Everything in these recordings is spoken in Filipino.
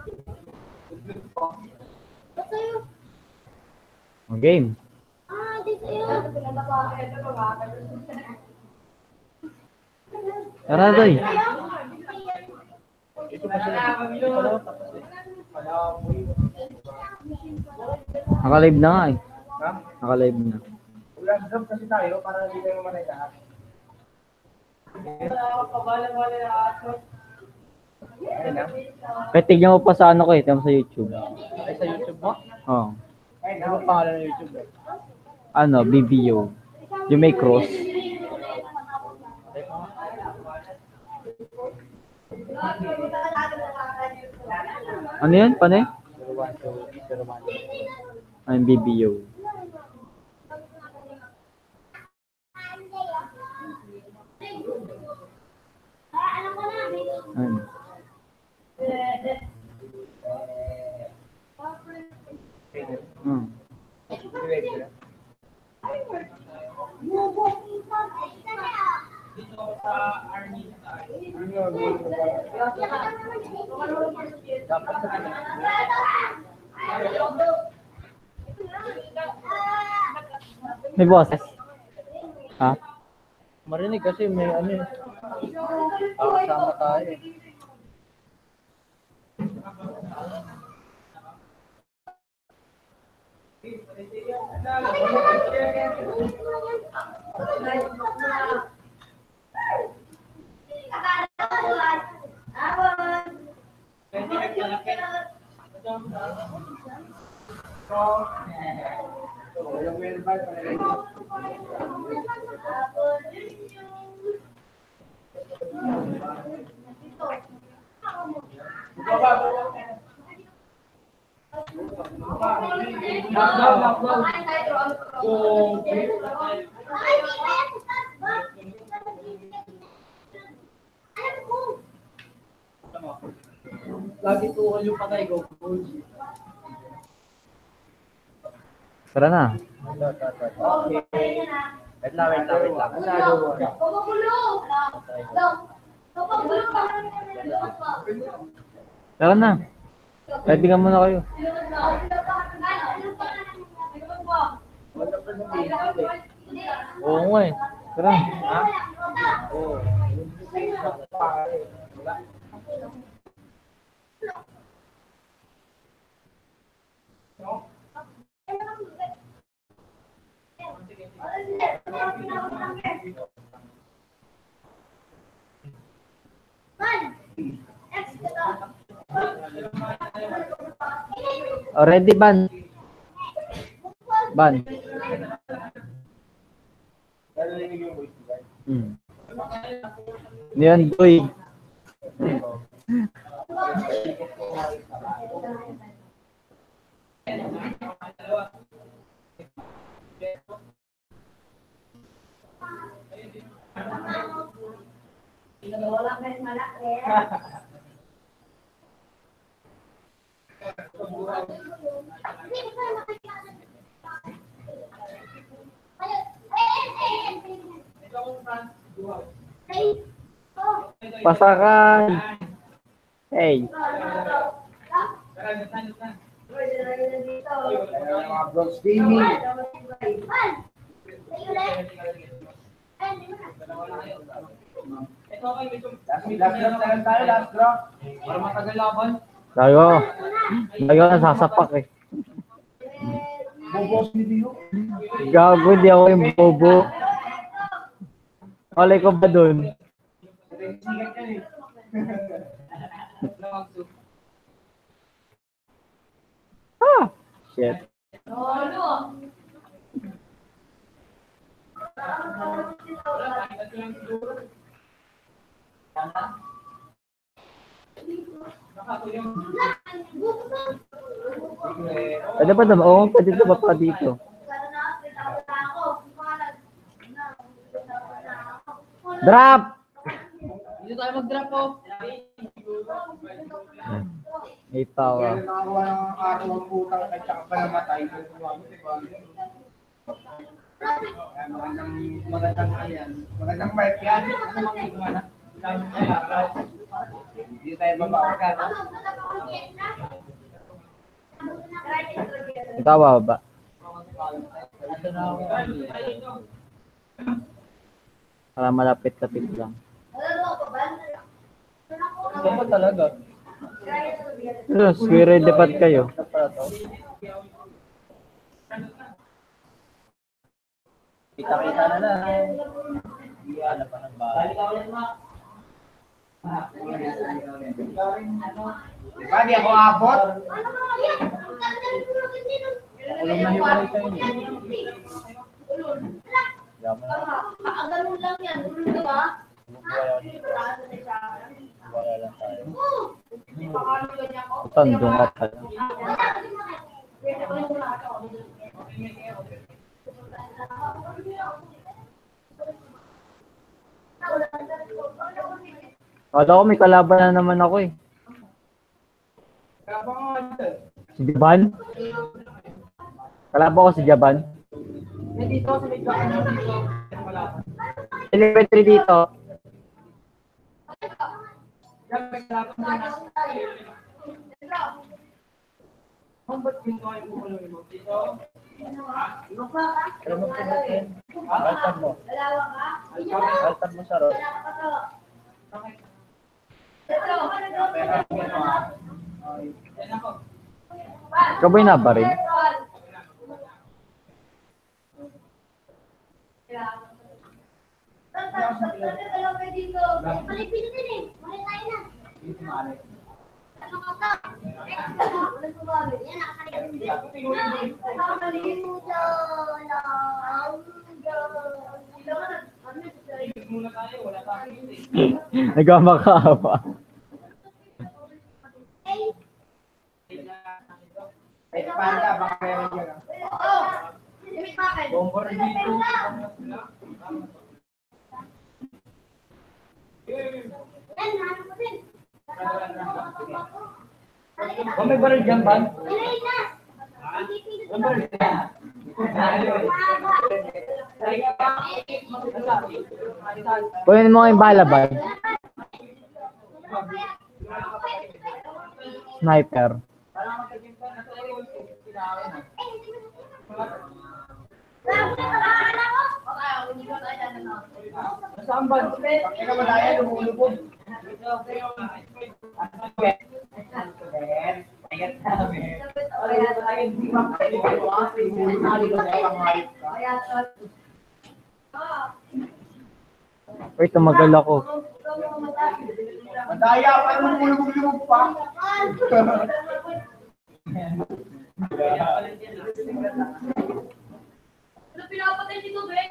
Game. Tara, Doy. Naka-live na nga eh. Naka-live na. Drop kasi tayo para hindi tayo manayaan. Kahit tignan mo pa sa ano ko eh, tignan mo sa YouTube. Ay, sa YouTube mo? Oo. Ay, ano ang pangalan ng YouTube eh? Ano, BBO. Yung may cross. Ano yun? Paano yun? Ang BBO. Ano? May boses? Ha? Marinig kasi may ano eh. Kasama tayo eh. Lagi po yung patay ko. Tara na. Okay. Wait lang. Tara na. Ready ka muna kayo. Oo nga eh. Tara. Ha? Oo. Ready, Ban? Ban. Yan, Doy. Pasakan. Hey. Mga bros gaming. Last drop. Para matagal laban. Tayo nasasapak eh. Bobos ni Dio. Gago, di ako yung bobo. Alay ko ba dun? Sigat yan eh. Shit. Pwede pa naman? Oo, pwede na pa dito. Drop! Dito tayo mag-drop po. May tawa. Nakakuha ng araw ang putang at saka pa namatay. Magandang yan. Magandang mic yan. Ano mga iguana? Hindi tayo babawagan. Ikaw ba? Ito na ako. Para malapit-lapit lang. Ito ba talaga? Square dapat kayo. Ito pala to. Kita-kita na lang. Ano pa ng bahay? Diba, di ako abot? Alam na hiwalay kayo niyo. Yaman na. Ganun lang yan, di ba? Wala lang tayo. Tandong ka pala. Kala ko may kalaban na naman ako eh. Si Jaban? Kalaban ko si Jaban? Elementary dito. Alam mo pinutin? Altan mo. Altan mo sa road. Ikaw ba'y nabaril? Nagmamakaawa. Ay, panda, baka meron dyan. Bomber dito. Kung may baril dyan, Ban? May baril dyan. Kunin mo yung bala ba? Sniper. Saan ba? Ikaw ba tayo, lumulubog? Uy, tumagal ako. Madaya pa, lumulubog-lumog pa. Ano pinapatay dito, be?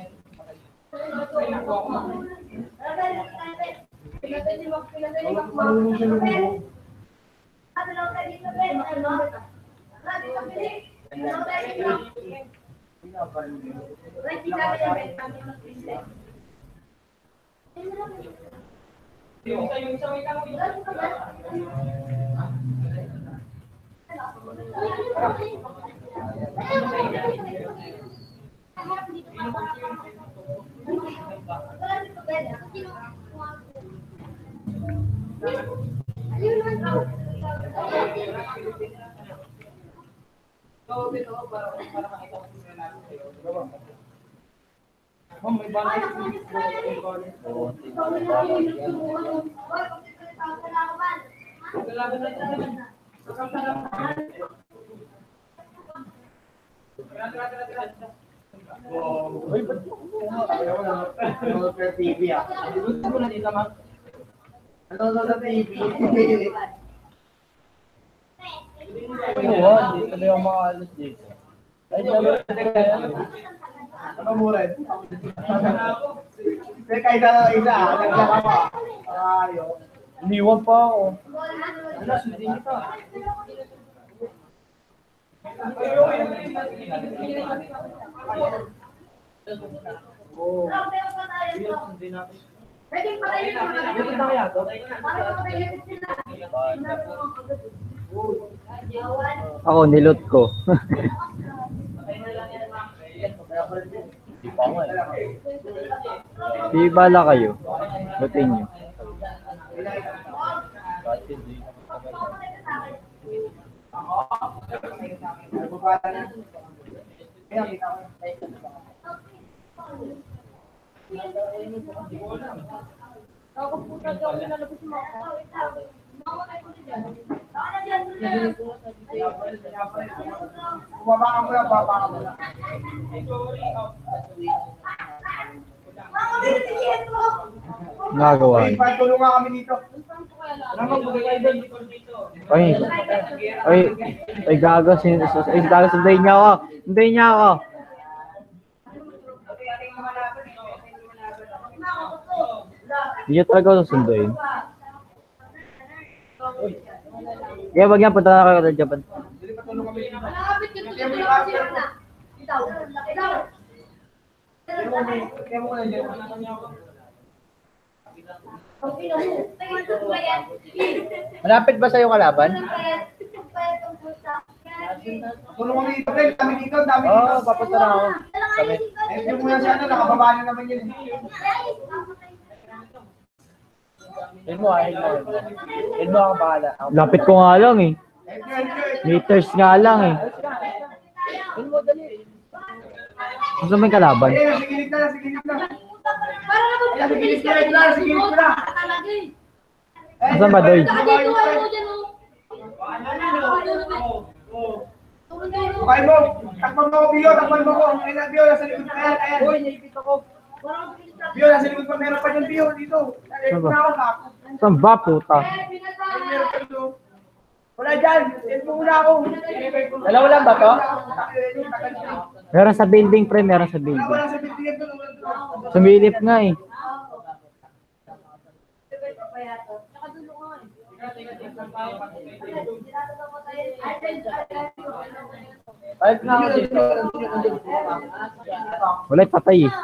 Ano sa TV ah? Ano sa TV? Oo, dito na yung mga alas dito. Ay, dalawa na. Ano mo rin? Kaya kahit na isa, naglang ako. Ayo. Iniwan pa ako. Alas, hindi nito. Oo. Hindi natin. Pwede patayin yung mga Dito na kaya to? para patayin sila. Ako, nilot ko. Hindi pa ako eh. Di bala kayo. Lutin nyo. Kahit Nagpapala na. Kaya, kita ko. Ako po talaga ako nilalabas yung mga tao. Mamatay ko na dyan. Saan na dyan? Bumaba ka muna, bumaba ka muna. Nagawa. Okay, tulungan kami dito. Ay, ay, gago, sundayin niya ako. Sundayin niya ako. Hindi niya talaga ako susunduin. Kaya wag yan, punta na kayo sa Japan. Malapit ka tulad ko lang sila na. Itaw. Itaw. Kaya mo na dyan. Malapit ba sa'yo kalaban? Tulungan kami dito, Fred. Dami dito, dami Oo, dito. papunta na ako. Kami. Eh, yung muna si ano, nakababa na naman yun. Yun mo, ayun mo. Yun mo ako bahala. Lapit ko nga lang eh. Meters nga lang eh. Yun mo, dali. Gusto mo yung kalaban? Eh, nasa gilid na, nasa gilid na. Para naman Nasa gilid na, nasa gilid na. talaga eh. Asan ba, Doy? Saka dito ano dyan oh. Okay mo, takpan mo ko, Bio, takpan mo ko. Ayan, Bio, nasa likod pa yan. Ayan. Uy, naipit ako. Bio, nasa likod pa, meron pa dyan, Bio, dito. Saan ba? Na ako, na ako. Saan ba, puta? Meron pa dito. Wala dyan, ito muna ako. Dalawa lang ba to? Meron sa building, pre, meron sa building. Wala sa bintigan doon, wala doon. Sumilip nga eh. Balik na ako dito. Wala, patay eh.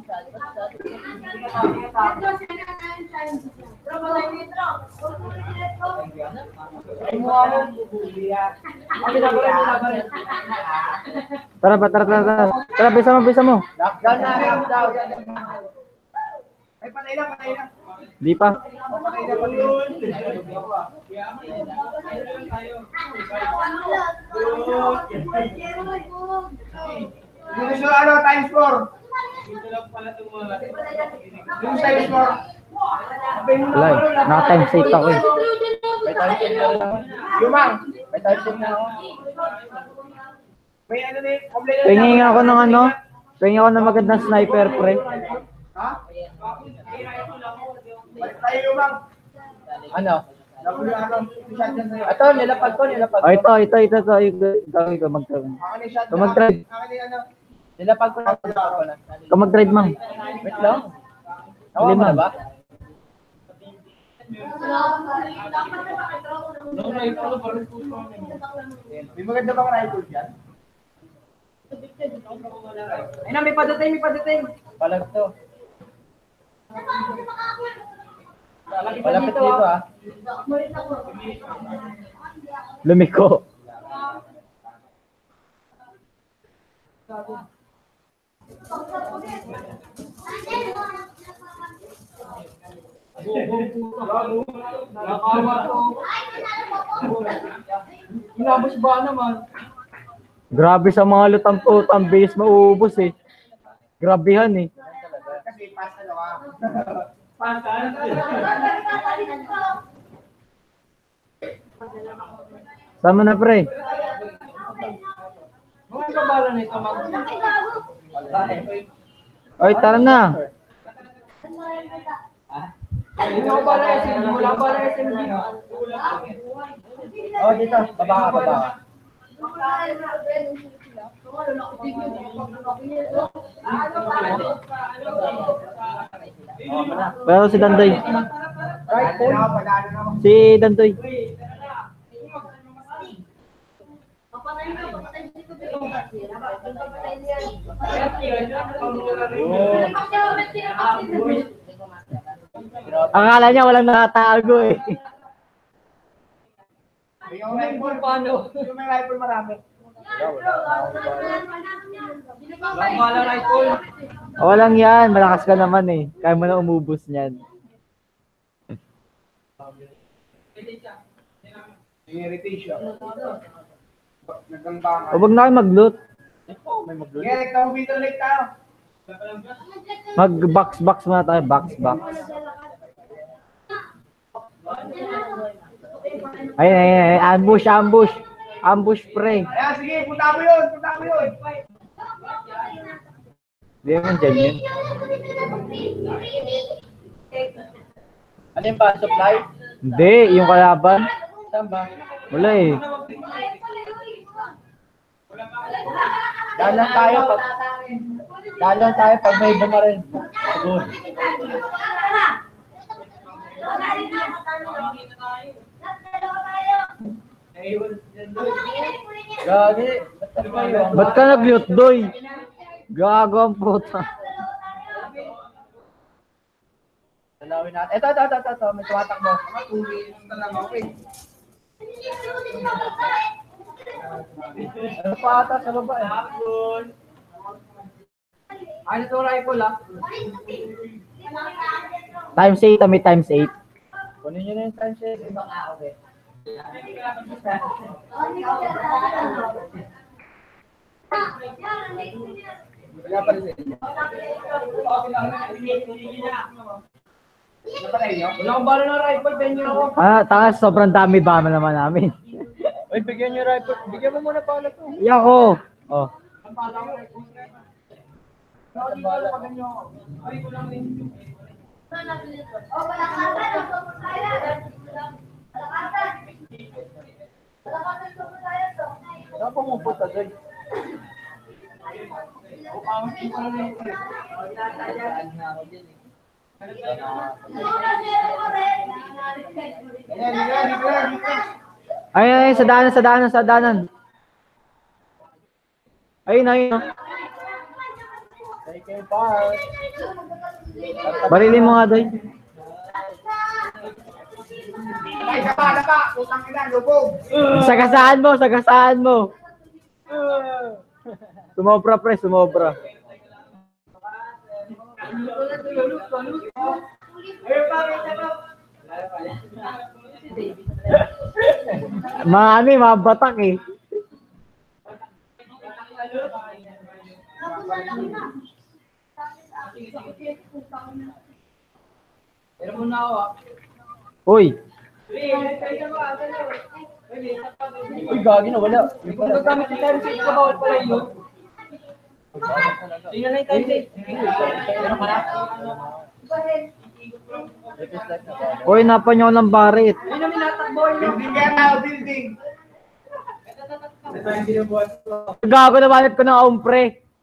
Ay mo ako, bubuliya. Ang ginagawa mo, ginagawa. Tara ba, tara. Tara, bisa mo. Lockdown na, lockdown. Ay, patay na, patay na. Di pa. Patay na, patay na. Yung gusto ano, times 4. Yung times 4. Wala eh. Naka-time safe ako eh. May time na lang. Lumang. May time na ako. May ano na yun, kompleto na. Pingin ako ng ano. Pingin ako ng magandang sniper, pre. Ha? Balik tayo, Lumang. Ano? Nakulo ano, yung shotgun sa'yo. Ito, nilapag ko. Oh, ito. Ikaw mag-drive. Akin yung shotgun. Mag-drive. Akin yung ano. Nilapag ko na. Ikaw mag-drive, mang. Wait lang. Nawa mo na ba? May maganda bang rifle dyan? Ay na, may padating, may padating. Palag to. Malapit dito ah. Lumiko. Inabos ba naman? Grabe sa mga lutang-putang base mauubos eh. Grabehan eh. Kasi pass ano ka. Sama na, pre. Mga kabala na ito mag... Oy, tara na. Hindi ko pala SMG, wala pala SMG. Oh, dito. Baba ka, baba ka. Pero si Dandoy. Right, padalo na ako. Si Dandoy. Akala niya walang nakatago eh. Yung rifle, paano? Yung may rifle marami. Walang yan, malakas ka naman eh. Kaya mo na umubos niyan. Irritation. Nagangbangan. O wag na kayo mag-loot. May mag-loot. Sige, nagtawid ulit tayo. Mag-box-box muna tayo. Box-box. Ay. Ambush. Ambush pre. Ayan, sige, punta mo yun. Hindi naman dyan yun. Ano yung ba? Supply? Hindi, yung kalaban. Saan ba? Wala eh. Dalan tayo pag may bumaril. Siguro. Gagi. Ba't ka nag-loot, Doy? Gago ang puta. Dalawin natin. Ito. May tumatakbo. Ano pa ata sa baba eh? Ano to rifle ah? Times 8, may times 8. Kunin nyo na yung time check. Wala pa rin sa inyo. Wala akong bala ng rifle, penyo ako. Takas, sobrang dami ba naman namin. Uy, bigyan nyo rifle. Bigyan mo muna pala to. Yako! Oh. Ang bala ko rifle. Hindi ko alam pag ganyan ako. Ay, ko lang rin. Saan pumupunta doon? Ay, sa daanan. Ayun. Take care, Park. Barilin mo nga, Doy. Ay, dapa. Utang ina, lubog. Sagasaan mo. Sumobra, pre, sumobra. Mga batak eh. Pero muna ako ah. Uy, Uy, gagi na, wala. Kung gagamit yung time sheet ko, bawal pala yun. Tingnan na yung time sheet. Meron ka na? uy, napanyo ko ng barit. Yun ang minatakbo yun. Building kaya tao, building. Ito yung binubuhat ko. Gago na banit ko ng umpre.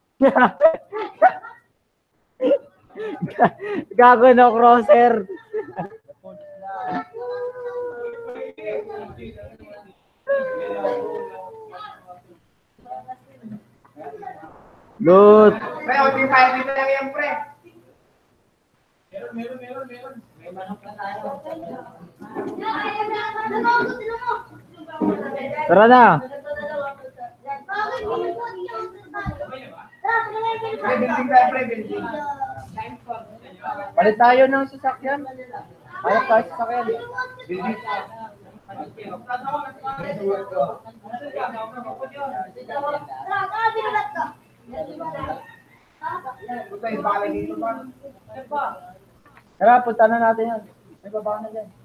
Gago na crosser. Loot. Pre, o yung fire dito lang yan, pre. May manok na tayo. Tara na. Pre, building tayo, pre, building. Palit tayo ng sasakyan. Palit tayo sa sasakyan. Building. Puta, yung bahay dito ba? Tara, punta na natin yan. May baba na dyan.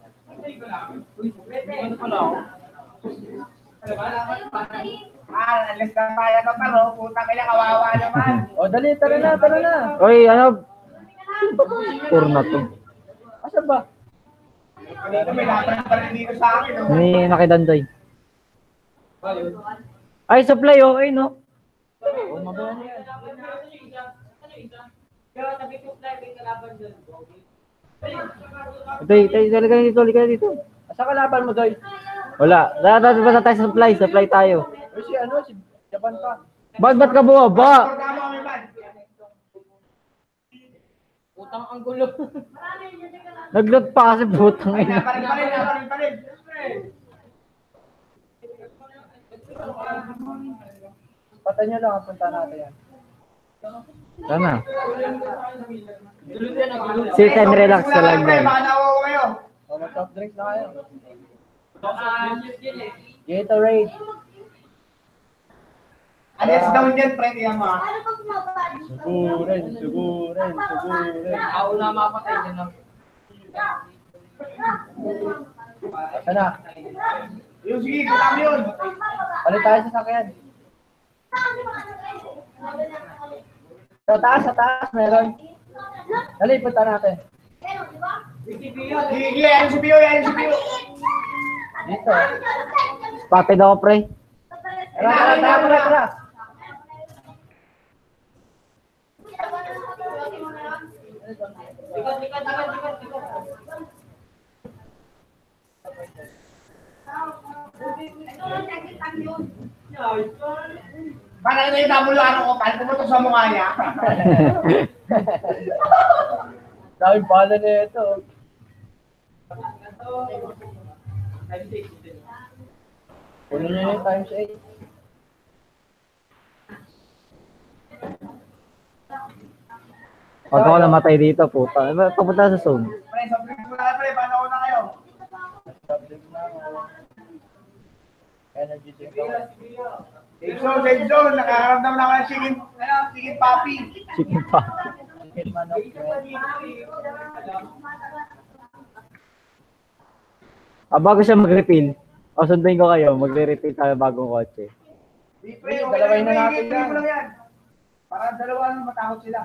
Alas na kaya ka pa, no? Puta kaya kawawa naman. O, dali, tara na. Uy, ano? Tour na to. Asa ba? Dito may laban pa rin dito sa akin, no? May nakidandoy. Ay, supply, okay, no? O, mabaya na yan. Ito, halika dito. Asa kalaban mo, Doy? Wala. Basta tayo sa supply tayo. O, si Japan pa. Ba't ka bumaba? Tama kami man. Utang ang gulo. Nag-loot pa kasi putang Ay, ina. naparin pa rin. Patay nyo lang, punta natin yan. Sana. Sit and relax ka lang Pre, din. baka nawawa kayo. O, mag-soft drinks na kayo. Gatorade. Alis down dyan, pre, kaya mo. Ano pag mabali? Sugurin. Ako na mapatay din ng... Asa na? Yung sige, kulang yun. Palit tayo sa sakyan. Sa taas, meron. Dali, punta natin. Sige, yan si Pio. Dito. Spotted ako, pre. Tara. Parang na yung nabulaan ko, paano pumutok sa mukha niya? Daming pala na ito. Puno nyo yung times 8. Pag ako namatay dito, puta. Papunta sa zone. Pre, sabi ko na pre, paano ko na kayo? Energy drink ako. Safe zone, nakakaramdam na ako ng chicken papi. Chicken pa. Chicken manok. Bago siya mag-refill. O, sunduin ko kayo. Magre-refill tayo bagong kotse. Di pre, Dalawin na natin yan. Mo lang yan. Para dalawa matakot sila.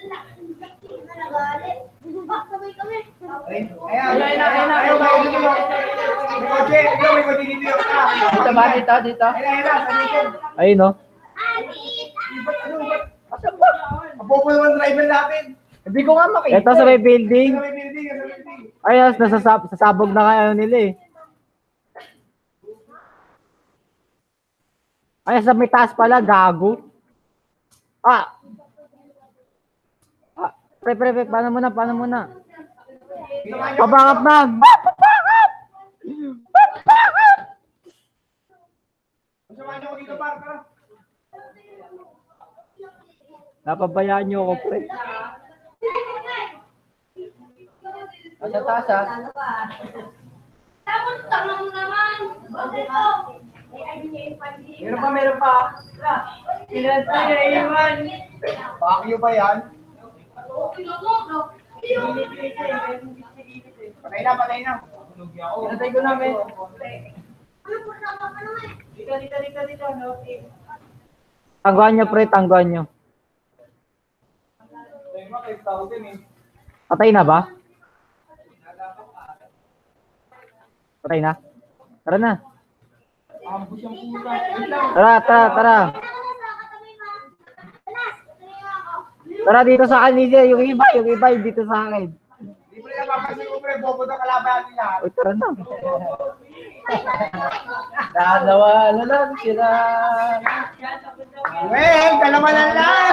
Sabay kami. Ayaw ba yung dito? May kotse, may kotse dito. Dito ba? Dito? Ayun, sa dito. Ayun, no? Apopo naman driver natin. Hindi ko nga makita. Ito sa may building. Sa may building. Ayos, nasasabog na kayo nila eh. Ayos, sa may taas pala, gago. Pre, paano muna? Pabangap na! Samahan niyo ko dito, par. Tara. Napabayaan niyo ako, pre. Nasa taas ha. Tapos, tama mo naman. Meron pa. Ilan tayo iwan? Bakyo ba yan? Patay na. Pinatay ko namin. Ano po sa mga naman? Dito. No, Tangguhan niyo, pre, tangguhan niyo. Patay na ba? Patay na? Tara na. ambus yung puta. Tara. Tara dito sa akin, Lidia. Yung iba, dito sa akin. Di pre, napapansin ko pre, bobo daw kalaban natin lahat. Uy, tara na. Dalawa na lang sila. Well, dalawa na lang.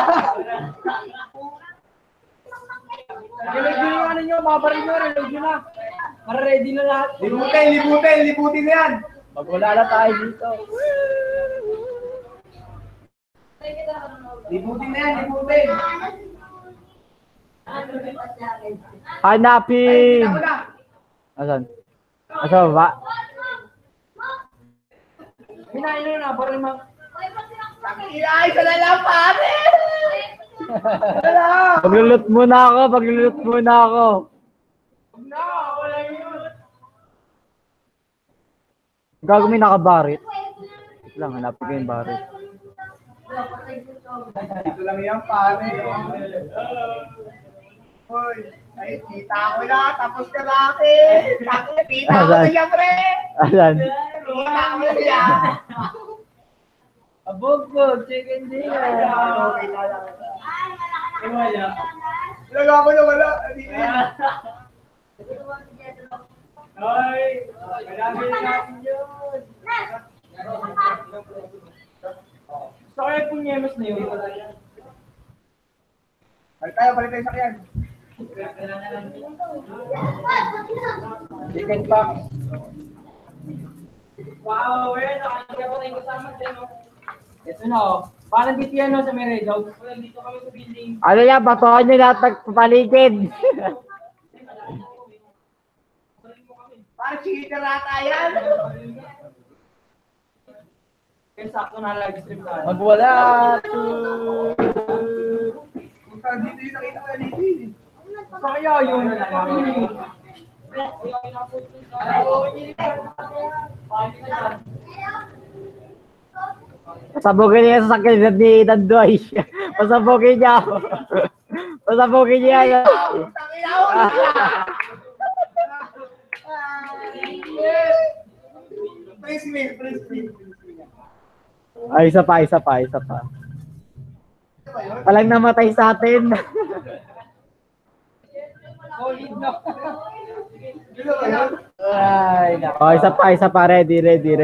Reload nyo yung ano nyo, mga baril nyo, reload nyo na. Para ready na lahat. Libutin na yan. Magwala na tayo dito. Libutin. Hanapin! Ako na. Asan? Asa baba? Hinahin nyo na, baril mga... Ay, ka na lang, pare. Paglulot muna ako. Na, wala yun. Gago, may nakabarit. Wait lang, hanapin ko yung barit. Dito lang yan, pare. Hoy, ay, kita ko na. Tapos ka natin. Kita ko na yan, pre. Asan? Kita ko na yan. Abog, chicken dinner. Wala. Ilagaw ko na wala. Dito yan. Ay, kailangan natin yun. Gusto ko yung punyemas na yun. Balik tayo sakyan. Chicken pack. Wow, nakakita ko tayong kasama dyan. Ito na oh. Parang dito yan sa may red house. Dito kami sa building. Ano yan, batuhan nyo lahat ng paligid. Parang chikita rata yan. Kaya sakto na live stream ka. Magwala! Parang dito yung nakita ko na dito eh. Kaya yun. Pasabugin niya sa sakit ni Dandoy. Pasabugin niya. Pasabugin niya. Prince Will. Ay, isa pa. Walang namatay sa atin. Solid na. Dito ba yun? Ay, nako. Isa pa. Ready.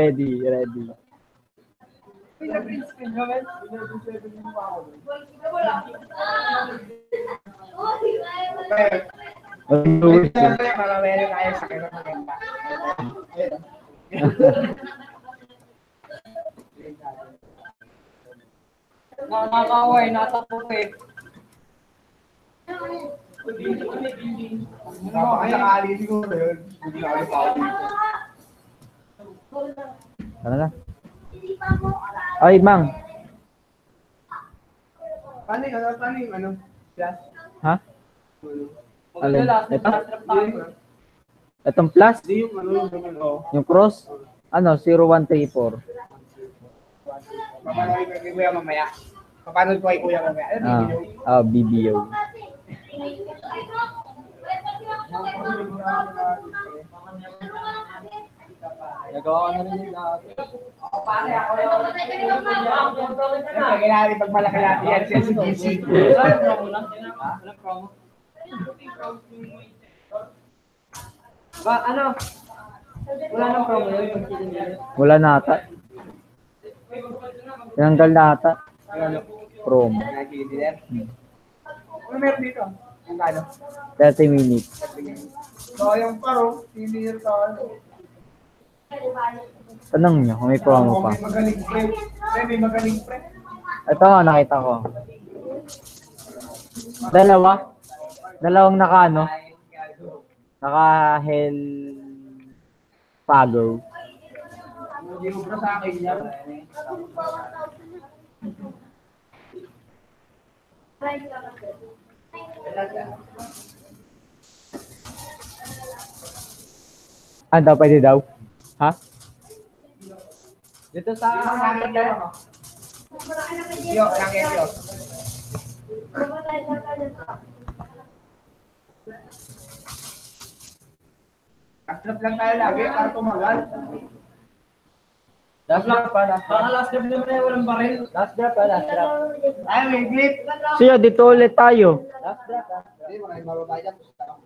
Prince Will naman. 11-7 yung pa ako. Para meron kayo sa kanya maganda. Nakakaway, natapupit. Kaya kali siguro yun. Hindi na kayo pa ako dito. Ano na? Ay, Mang. Paano yung ano? Class? Ha? Alin? Maganda last Ito? last trip tayo. Itong plus? Hindi yung ano yung ano. Yung cross? Ano? 0134. Papanood ko kay Kuya mamaya. Papanood ko kay Kuya mamaya. Ano video? BBO. Nagawa ko na rin yung lahat. Siyempre, kailangan pag malaki natin yan siya si DC. Walang promo lang. Walang promo. Ba, ano? Wala nang promo yun. Wala na ata. Tinanggal na ata. Promo. Ano meron dito? Ang ano? 30 minutes. So, yung paro, hindi yun sa ano. Tanong nyo kung may promo pa. May magaling pre. May magaling pre. Ito nga, nakita ko. Dalawang naka ano? Naka hell pago. Hindi mo bro sa akin yan. Daw, pwede daw? Ha? Dito sa Akin yan. Yo, akin yo. Kastrap lang tayo lagi para tumagal. last lap pa. Baka last lap naman ay walang baril. Last drop pa, last drop. Ay, may glip. Siya, dito ulit tayo. Last drop ha. Hindi, maraming mababay dyan.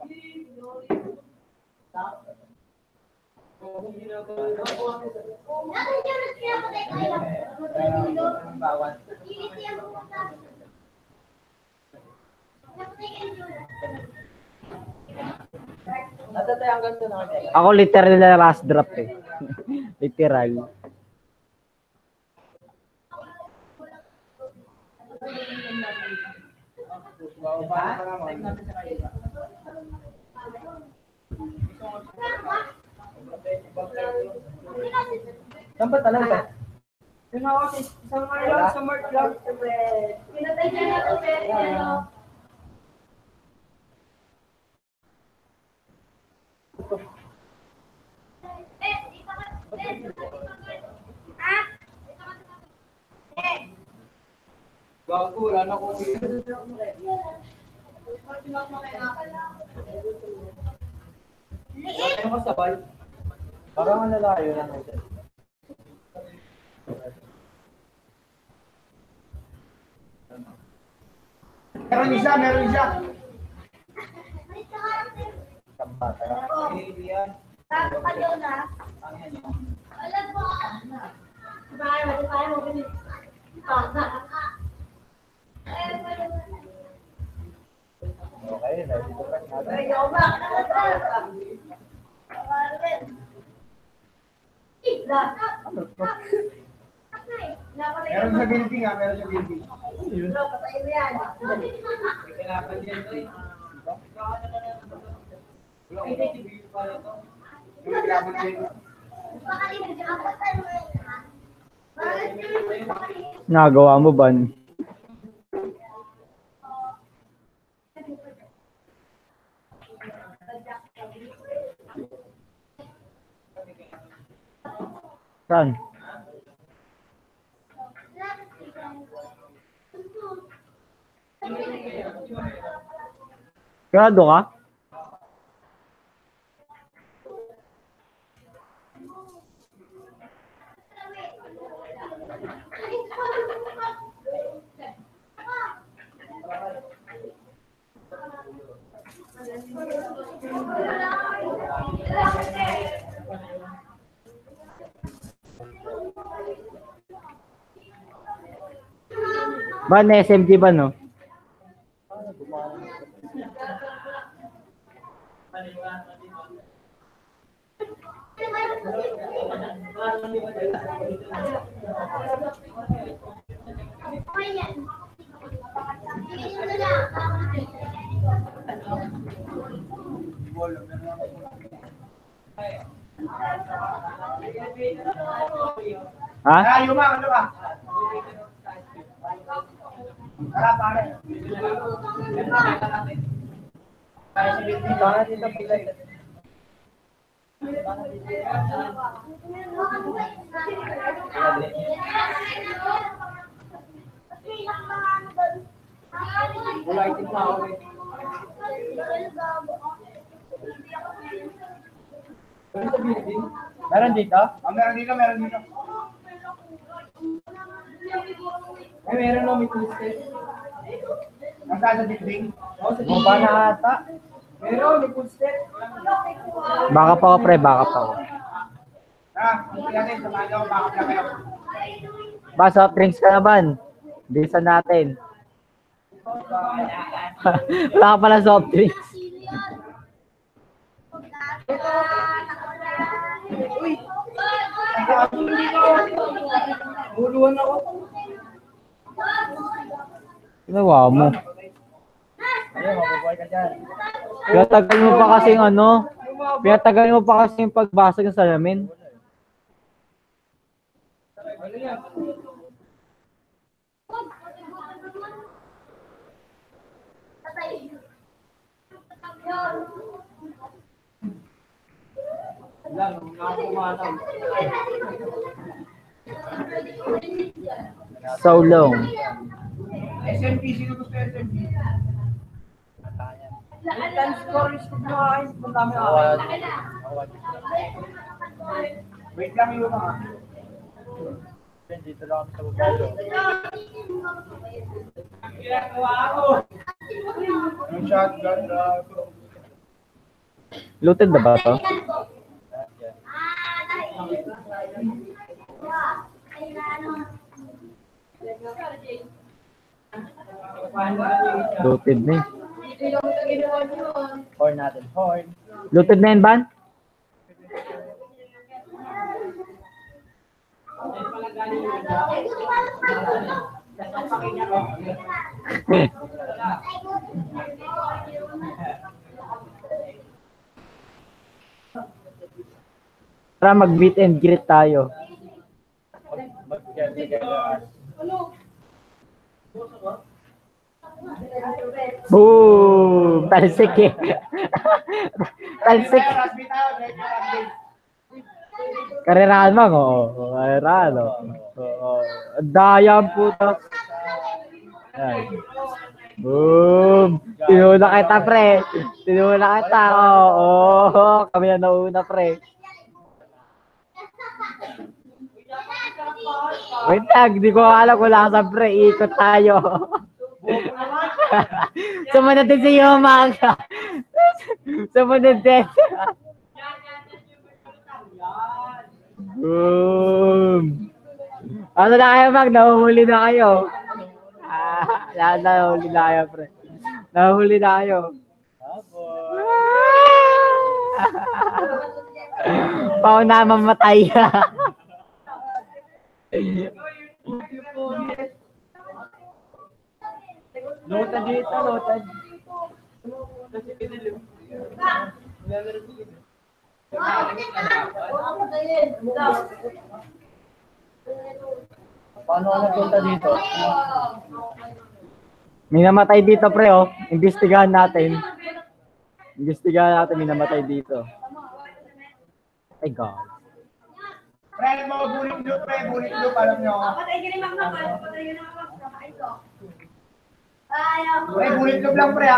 Bawal. Natatay ang ganito na kasi. Ako literal na last drop eh. Literal. Bawal pa naman. Saan ba talaga? Yung ako sa isang lang, sa Mark lang. Pinatay niya na ito, pero Gago, wala na ko. Ano ka sabay? Parang ang lalayo lang ito. Meron isa, meron isa. tago ka doon ha. Alam mo. Kaya mo ganun. Okay, nandito pa natin. Ayaw ba? Meron sa building ha, meron sa building. Patay mo yan. Kailangan din ito eh. Wala ko na. Wala ko na. Nagawa mo ba? Saan? Sigurado ka? Ba, na-SMG ba, no? Ha? Ah, Yuma, ano ba? Tara, pare. Baka dito pila. Wala itin na ako eh. Ano sa building? Meron dito? Meron dito, meron dito. Meron na may twisted. Nasaan sa building? Bumaba na ata. Meron, may twisted. Baka pa ako, pre, baka pa ako. Ah, hindi natin, samahan niyo ako, baka pala kayo. Ba, soft drinks ka naman. Bilisan natin. Wala ka pala soft drinks. Buluhan ako. Ginawa mo. Ayun, mabubuhay ka dyan. Pinatagal mo pa kasing ano, pinatagal mo pa kasing pagbasag ng salamin. Ano yan? Lang, nakakumanaw. So long. SMP, sino gusto SMP? Time score is kung makakain. Kung dami ako. Wait lang yung mga. Dito lang kami sa bubado. Ginagawa ako. Yung shotgun, Looted na ba to? Looted na eh. Horn natin, horn. Looted na yun, Ban? Tara, mag-meet and greet tayo. Mag-get together. Boom! Talsik eh. Talsik. Rasmi tayo, medyo rasmi. Karerahan mang, oo. Karerahan, oo. Dayan puta. Yan. Boom! Tinuna kita, pre. Tinuna kita, oo. Kami na nauna, pre. Wait lang, di ko alam kung laksan, pre. Ikot tayo. Sumunod din si Yomang. Sumunod din. Boom! Ano na kayo, Mag? Nahuhuli na kayo. Nahuhuli na kayo, pre. Nahuhuli na kayo. Pauna mamatay. Lota dito, lota. Paano ka napunta dito? May namatay dito, pre, oh. Imbestigahan natin. Imbestigahan natin, may namatay dito. Ay, God. Pre, mga bulit loop, pre. Bulit loop, alam nyo. Patay ka rin mga patay ka rin mga kakain ko. Pre, bulit loop lang, pre, ha?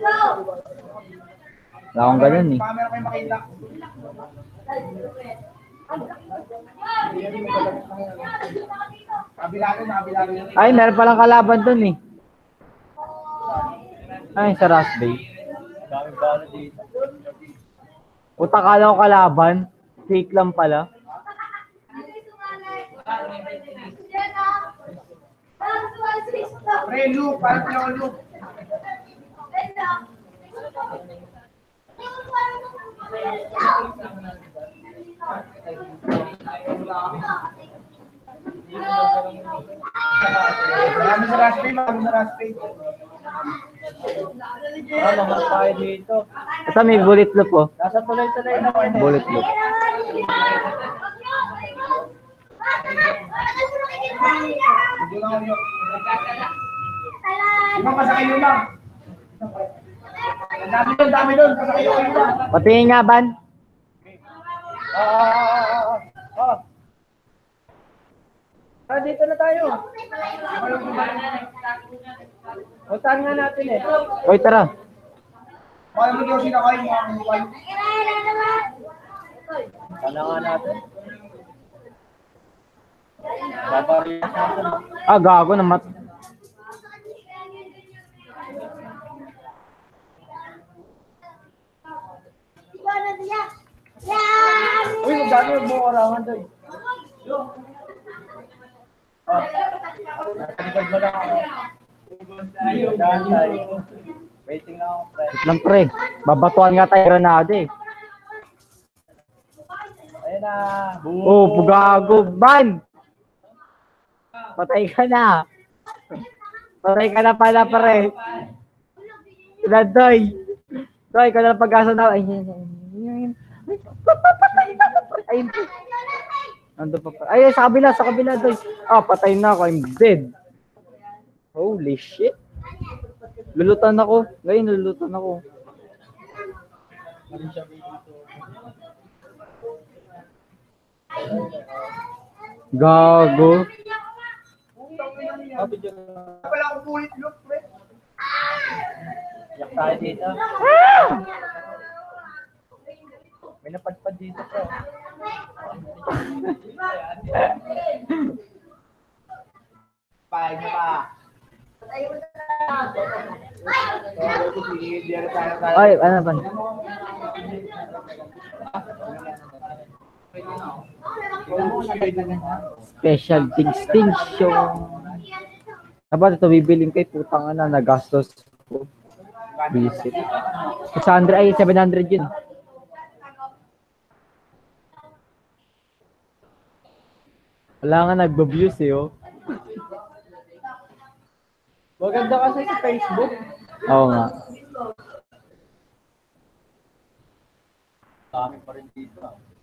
Wala akong ganun, eh. Camera kayo makita. Kabilado na, kabilado na. Ay, meron palang kalaban dun, eh. Ay, sa Rust Bay. Daming bala dito. Puta, kala ko kalaban. Fake lang pala. Pre, loop, parang pinaka loop. Marami sa Raspberry, marami sa Raspberry. Lakas tayo dito. Ito, may bullet loop, oh. Nasa tuloy-tuloy na kayo. Bullet loop. Hindi lang ako yun. Ibang masakay yun lang. Ang dami doon, masakay yun lang. Patingin nga, Ban. Dito na tayo. Puntahan nga natin eh. Oy, tara. Baka naman yung sinakay mo ang buhay. Puntahan nga natin. Babariyan natin. Ah, gago naman. Uy, magdano yung buong orangan doon. Nakalikod mo lang ako. Dahan tayo. Waiting lang ako, pre. Wait lang, pre. Babatuan nga tayo granada, eh. Ayun na. Oh, gago. Ban! Patay ka na. Patay ka na pala, pre. Doy. Doy, ikaw na lang pag-asa na. Ay, patay na. Ay, ando pa pa. Ay, sa kabila, Doy. Ah, patay na ako. I'm dead. Holy shit. Lulutan ako. Ngayon, lulutan ako. Gago. Wala akong bulit loop, pre. Yak tayo dito. May napadpad dito, pre. Pahay mo pa. Ay, ano ba? Special distinction. Dapat ito bibiling kay putang na nagastos ko. Visit. 600 ay 700 yun. Wala nga nagbo-views eh, oh. Maganda kasi sa Facebook. Oo nga. Dami pa rin dito.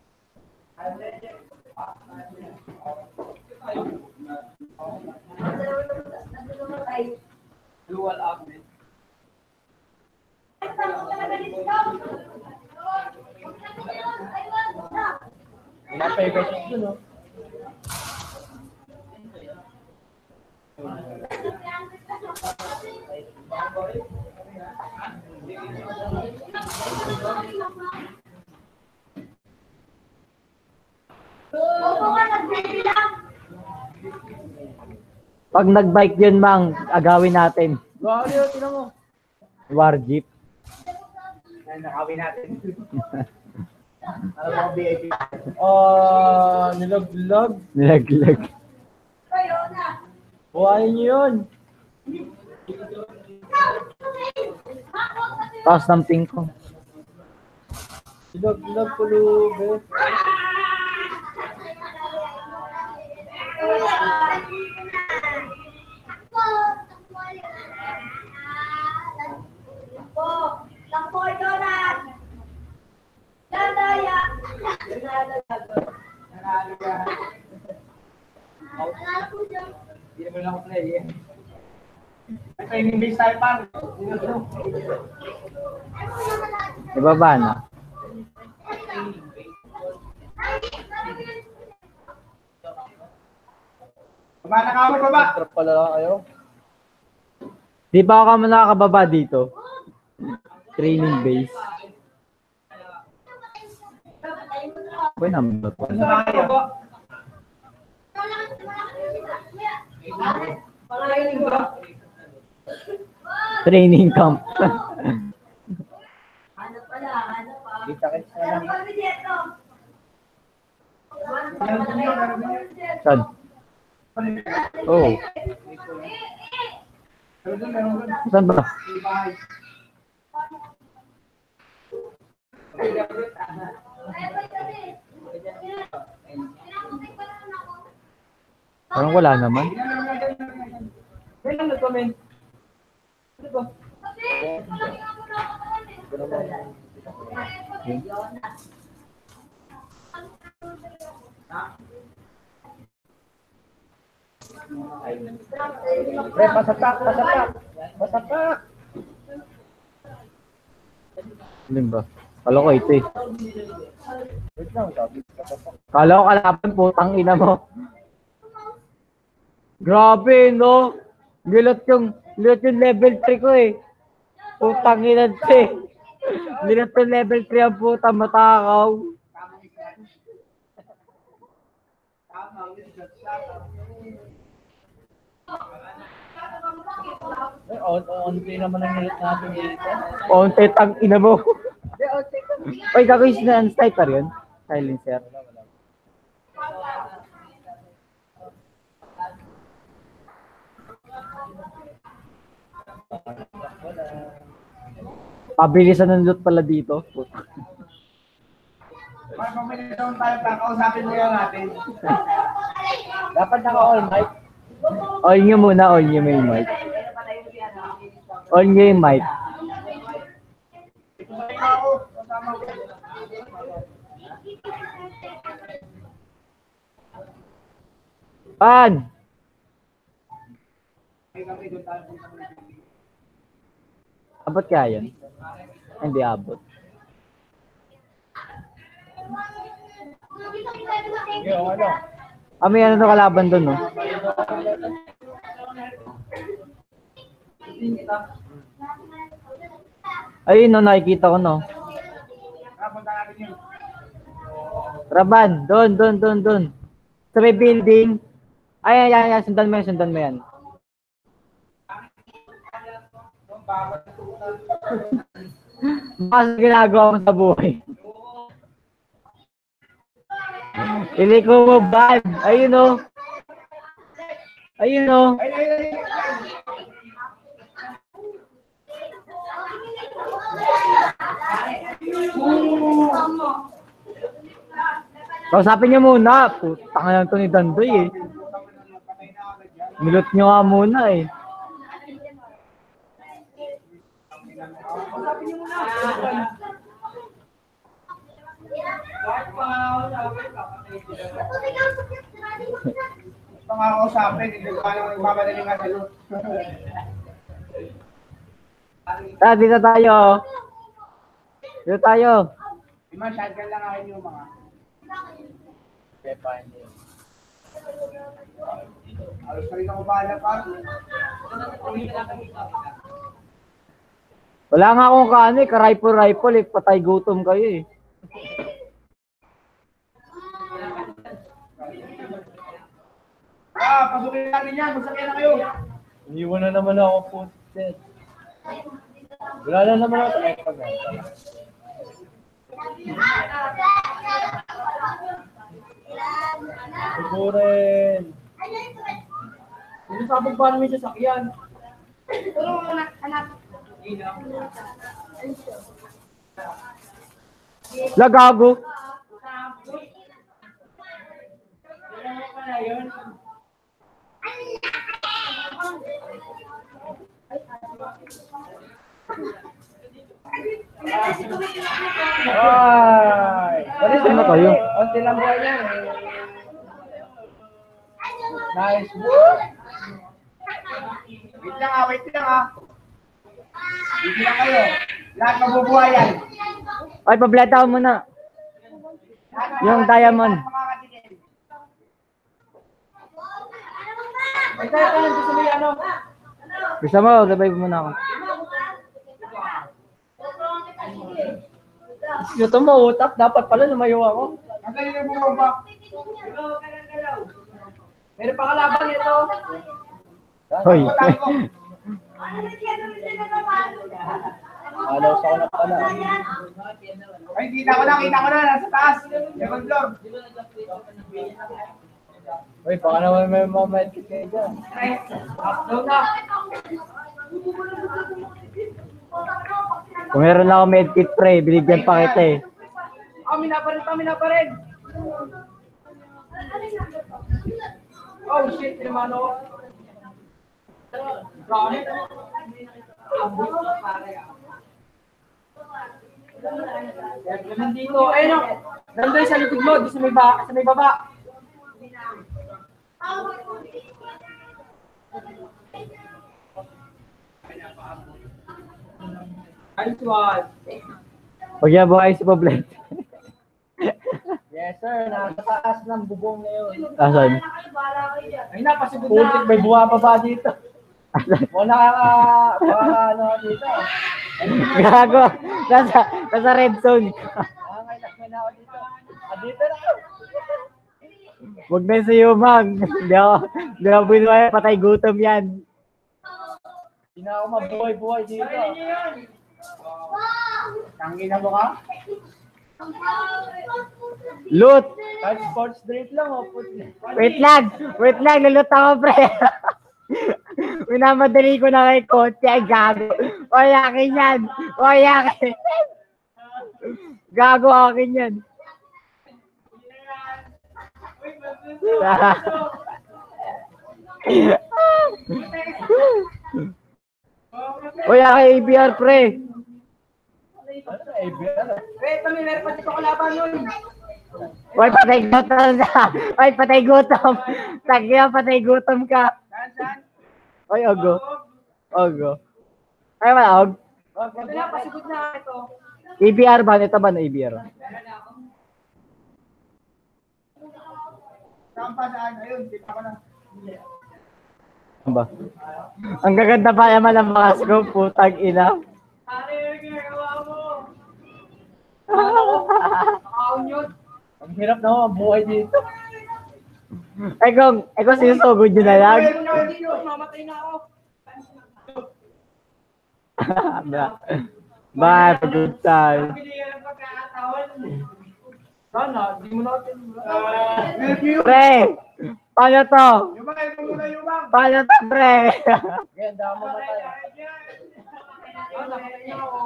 Dual admin. Wala pa yung basic dun, no? Pag nag-bike yun, Mang, agawin natin. Grabe yun, tinan mo. War jeep. Nakawin natin. Alam mo, VIP. Nilaglag. Nilaglag. Buhayin niyo yun. Taas ng pingko. Nilaglag ko, lube. Lampoy donut. Dandaya. Hindi naman ako play eh. Training base tayo pa. Ibaba na. Baba na ka, baba. Trap pala lang kayo. Di pa ako nakakababa dito. Training base. Uy, naman ba? Pangalan ba? Training camp. Hanap pala, hanap pa. Kita-kits na lang. Saan? Oh. Saan ba? Parang wala naman. May lang nag-comment. Ano ba? Pre, pasapak, pasapak. Pasapak. Alin ba? Kala ko ito eh. Wait lang, sabi. Pasapak. Kala ko kalaban, putang ina mo. Grabe, no? Lilat yung level 3 ko eh. Putang ina eh. Lilat yung level 3 ang puta, matakaw. Eh, on-play naman ang nilit natin dito. Onte, tang ina mo. Oy, gagawin na ang sniper yun. Silencer. Pabilisan ng loot pala dito. Puta. Para pamilya naman tayo, kakausapin mo yan natin. Dapat naka-all mic. On nyo muna, on nyo may mic. On nyo yung mic. Kumain na ako, kasama ko. Pan! Abot kaya yan? Hindi abot. Yung ano? May ano na kalaban doon, no? Ayun, no, nakikita ko, no? Punta natin yun. Raban, doon. Sa may building. Ay, sundan mo yan. Mas ginagawa mo sa buhay. Ili ko mo bad. Ayun, no? Ayun, no? Kausapin niyo muna. Putang na to ni Dandoy eh. Milot niyo nga muna eh. Ito nga ako usapin, hindi ko alam magmamadali nga sa'yo. Dito tayo. Dito tayo. Ima, shotgun lang akin yung mga. Pepa, hindi. Alos na rin ako bahala pa. Wala nga akong kaano eh. Ka-rifle eh. Patay gutom kayo eh. Pasukin natin yan. Masakyan na kayo. Iniwan na naman ako po. Wala na naman ako. Ay, Sigurin. Ano sa abog paano may sasakyan? Tulong mo na, anak. Lagago. Ay! Ano na kayo? Ang tinambuhay yan. Nice. Wait lang ah. Hindi lang kayo. Lahat mabubuhayan. Ay, pableta ko muna. Yung diamond. Ay, tayo ka lang gusto mo yung ano. Gusto mo, revive muna ako. Ito mo, utak. Dapat pala lumayo ako. Ang galing na bumaba. Meron pa kalaban ito. Hoy. Alaw sa ko na pala. Ay, kita ko na. Nasa taas. Second floor. Uy, baka naman may medkit kayo dyan. Upload na. Kung meron lang ako medkit pre, binigyan pa kita eh. Mina pa rin. Oh shit, tinamano ko. Gamit. Nandito, ayun o. Nandun sa likod mo, sa may baba. Nice one. Huwag yan buhay si Poblet. Yes, sir. Nasa taas ng bubong na yun. Asan? Ay na, pasugod Putik, na. may buha pa ba dito? Wala ka ano dito. Gago. Nasa red zone. Ngayon na ako dito. Dito na ako. Huwag na sa Yumang. Hindi ako binuhay. Patay gutom yan. Hindi na ako mabuhay-buhay dito. Tangina mo ka? Loot. Kahit sports drink lang, oh. Wait lang. Lulot ako, pre. Minamadali ko na kay Kote. Ay, gago. O, yakin yan. Gago akin yan. O, yakin ABR, pre. Wait, meron pa dito kalaban yun. Oy, patay gutom. Tagya, patay gutom ka. Oy, ogo. Ay, wala, og. Ito na, pasugod na ito. ABR ba? Ito ba na ABR? Saan pa saan? Ayun, kita ko na. Ano ba? Ang gaganda pa naman ang mga scope, putang ina. Pare, ginagawa mo. Nakaon yun. Ang hirap na ako, buhay dito. Ikaw sinusugod yun na lang. Mamatay na ako. Bye, good time. Pilihan ang pagkakataon. Sana, di mo natin. Pre, paano to? Yumang, ito muna Yumang. Paano to, pre? Ngayon, dami mamatay. Namatay na ako.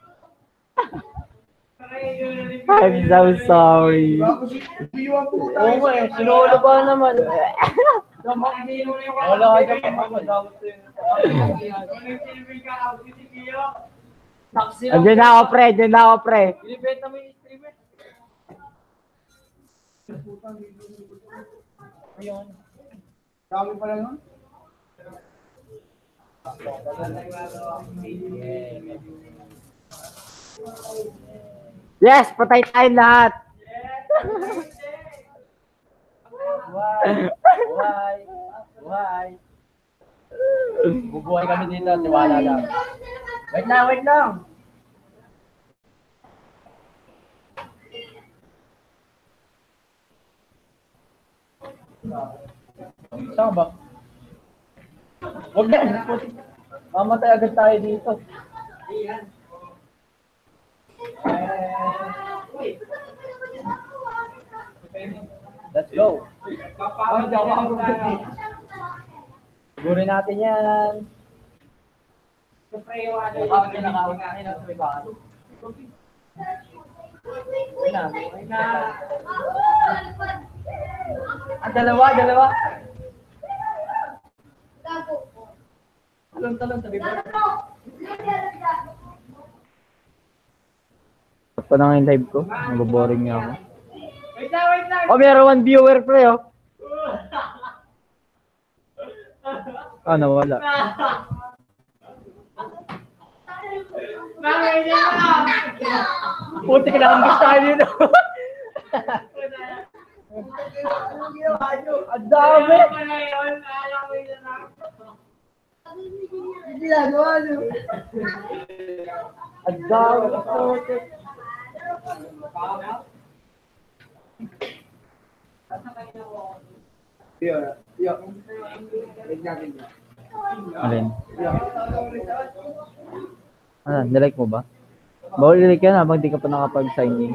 I'm so sorry. Bago si Yumang puta. Oo nga eh, sinulo pa naman. Wala ka dyan pa ako. Andiyan na ako, pre. Binibenta mo yung streamer. Ayun. Dami pala nun. Yes, patay tayo lahat. Buhay. Bubuhay kami dito, tiwala lang. Wait lang. Saan ba? Huwag na. Mamatay agad tayo dito. Let's go. Sigurin natin yan. Dalawa. Talon, tabi ba? Pa na nga yung live ko. Naboboring niya ako. Wait lang. Oh, meron 1 viewer, pre, oh. Ah, nawala. Puti ka nakambis tayo dito. Anong ginawa nyo? Ang dami. Ang ginagawa nyo? Ang dami. Puti. Alin? Ah, nilike mo ba? Bawal nilike yan habang di ka pa nakapag-sign in.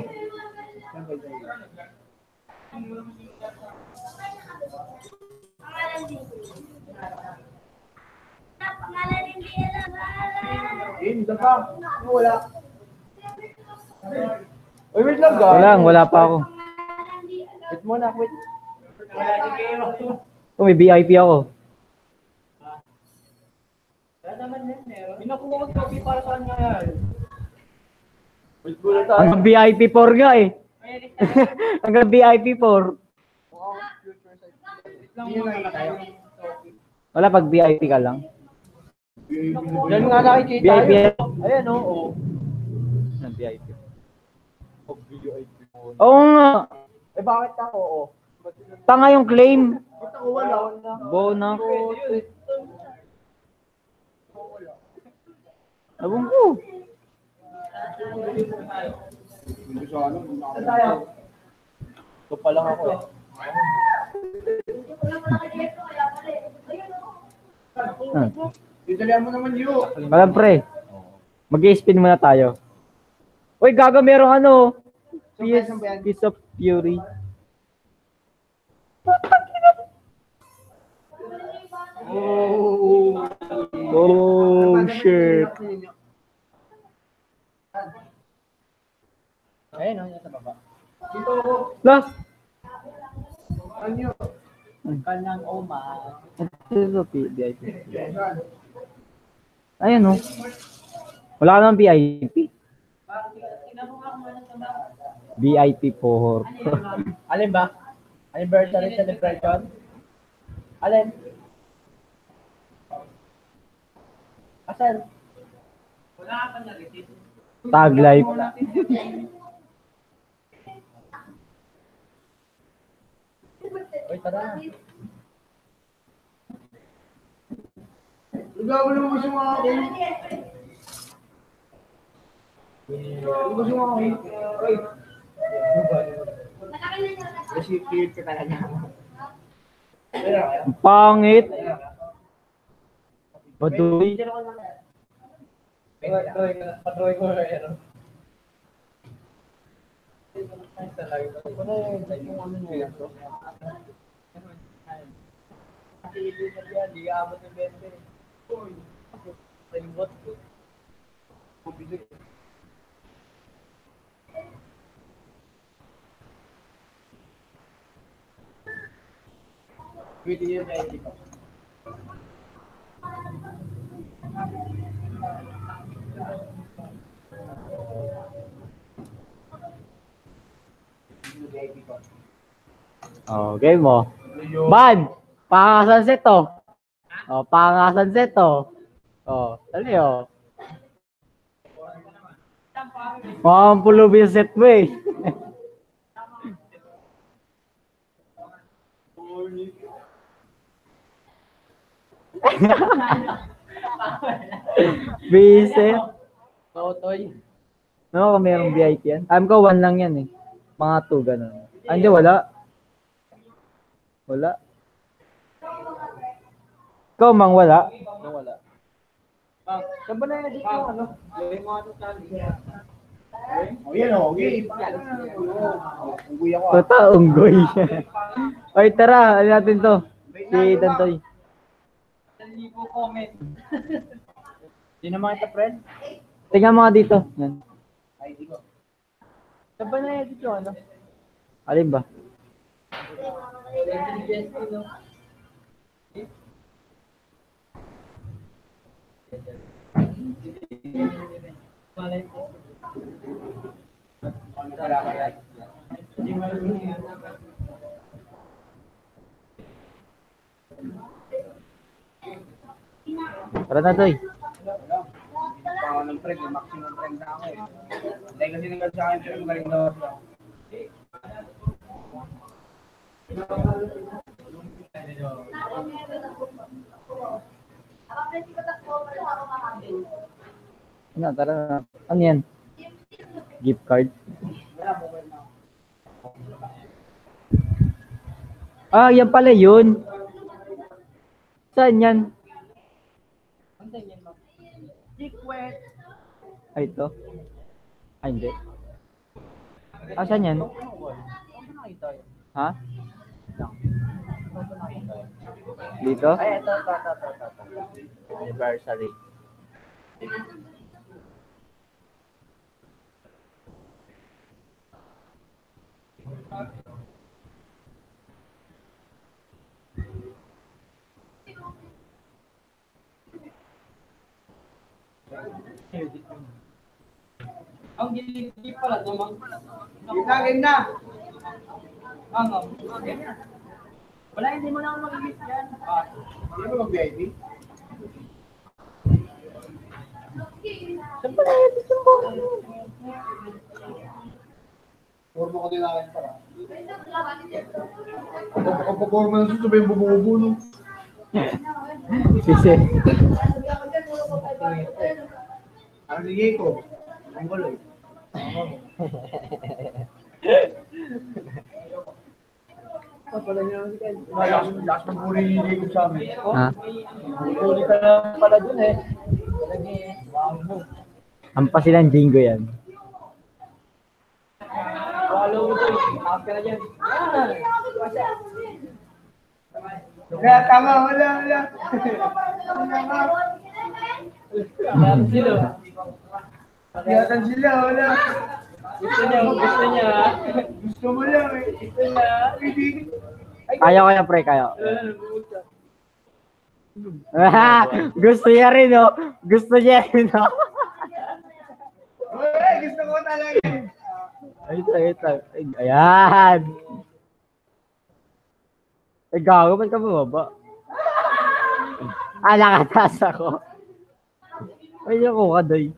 Isa pa. Wala. Uy, wait lang, guys. Wala pa ako. Wait muna, wait. Oh, may VIP ako. Pinakuha ko copy para saan nga yan? Wait muna tayo. Hanggang VIP 4 nga eh. Hanggang VIP 4. Wala pag VIP ka lang. Yan nga nakikita VIP yun. yan. Ayan, oo. Ng VIP. VIP mo. Oo nga. Eh, bakit ako, oo? Tanga yung claim. Ba't ako wala? Bonak. Abong ko. Saan tayo? Ito pa lang ako eh. Ah. Didalihan mo naman yun. Walang pre. Mag-i-spin muna tayo. Uy, gaga merong ano. Piece of Fury. Oh, shit. Ayun, no, yan sa baba. La. Ano? Kanyang oma. Ito, VIP. Ayan, no. Wala ka naman VIP. VIP 4. Alin ba? Anniversary celebration? Alin? Asan? Tag life. Uy, tara na. Ikaw mo naman yung mga akin. Ikaw yung mga akin. Ay. Recipient ka talaga. Ang pangit. Baduy. Patry ko na yan. Hindi ka abot ng 20. Ringbot. Pwede yun na hindi ko. Oh, game mo. Ban! Pangasan to. Oh, pangasan to. Oh, dali oh. Pulubi yung set mo eh. Bise. Totoy. No, kung mayroong VIP yan. Alam ko, 1 lang yan eh. Mga 2, ganun. Ah, hindi, wala. Wala. Ikaw, mang wala. Nung wala. Saan ba na dito? Ano? Yung mga tutali. O yan o, okay. Unggoy ako ah. Tota, unggoy. Oy, tara, ano natin to? Si Dantoy. 1,000 comment. Di naman kita, friend. Tingnan mo nga dito. Yan. Ay, di ko. Saan ba na dito? Ano? Alin ba? Tara na, Doy. Pangalan ng friend, yung maximum friend na ako eh. Dahil kasi nagal sa akin, pero magaling daw siya. Ano, tara na. Ano yan? Gift card? Ah, yan pala yun. Saan yan? Ay, ito. Ay, hindi. Ah, saan yan? Ha? Dito? Ay, ito. Anniversary. Ang gilid pala, dumang. Gina. Wala, hindi mo na ako mag-miss yan. Hindi mo mag-VIP? Forma ko din akin para. Kapag forma ng suso, may bububo, no? Sisi. Ang sige ko. Ang gulo eh. Last mag-uri ko sa amin. Ha? Uli ka na pala dun eh. Ang pasilang jingo yan. Follow mo to, ask ka na dyan. Kaya tama, wala. Sino? Tiyatan sila, wala. Gusto niya. Gusto mo lang eh. Gusto niya. Kaya ko yan, pre, kaya. Gusto niya rin, oh. Gusto niya rin, oh. Uy, gusto ko talaga. Ito. Ayan. Ay, gago, ba't ka bumaba? Nakataas ako. Ay, ako ka, Doy.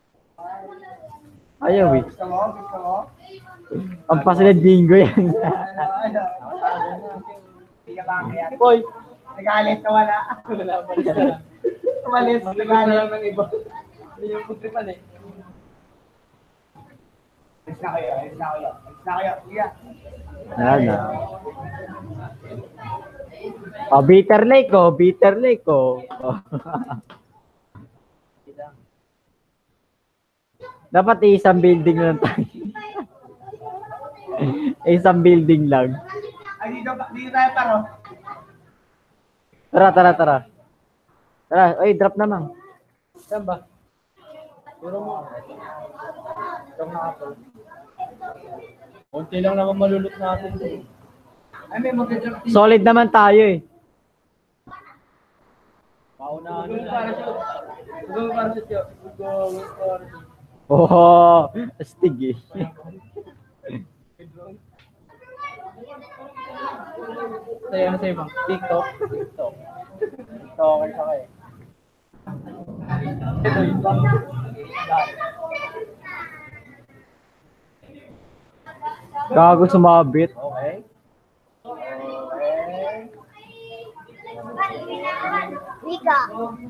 Ayaw, eh. Gusto mo? Ang pasilang jingo yan. Boy, nagalit na wala. Umalis, nagalit. ng iba. Hindi yung putripan eh. Alis na kayo. Sige. Yan, oh, Bitter Lake, oh. Dapat isang building lang tayo. Isang building lang. Ay, dito tayo paro. Tara. Ay, drop naman. Saan ba? Puro mo. Itong nakapal. Kunti lang naman malulot natin. Ay, may mag-drop din. Solid naman tayo, eh. Paunahan Go na. para shoot. Go para shoot. Oh, astig, eh. Sa'yo na sa'yo bang? TikTok. Okay sa kayo. Ito yung bang. Gago sumabit. Okay. Rika.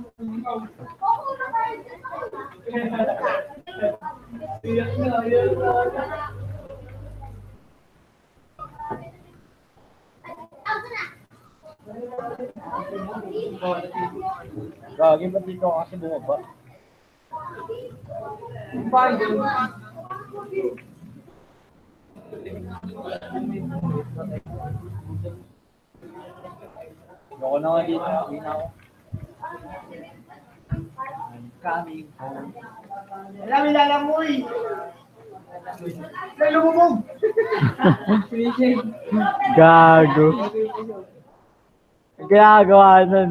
Gagi, ba't dito kasi bumaba? Ako na nga dito. Hindi na ako. Coming home. Alam, ilalamoy. Lumubog. Gago. Ginagawa nun.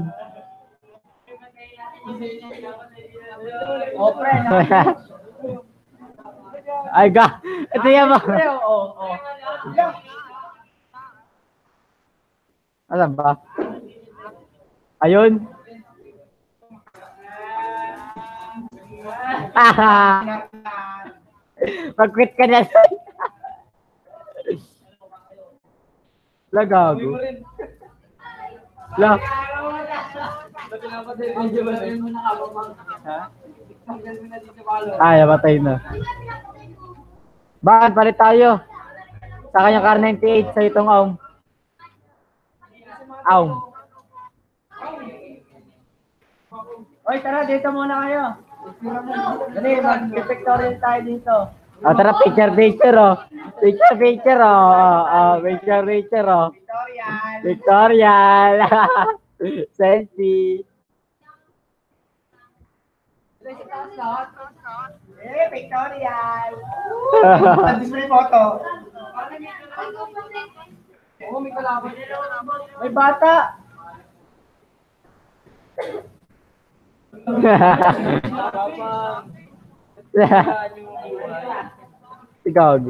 Oh, pre. Ay, ito yan mo. Alam ba? Ayun. Mag-quit ka na. Lagago. La. Ay, namatay na. Bakit palit tayo? Sa kanya car 98 sa itong Aum. Aum. Oy, tara, dito muna kayo. Dali, mag-pictorial tayo dito. Oh, tara, picture, oh. Picture, oh. Picture, oh. Pictorial. Selfie. Pictorial. Display photo. Oo, may kalaban. May bata. Si Gago.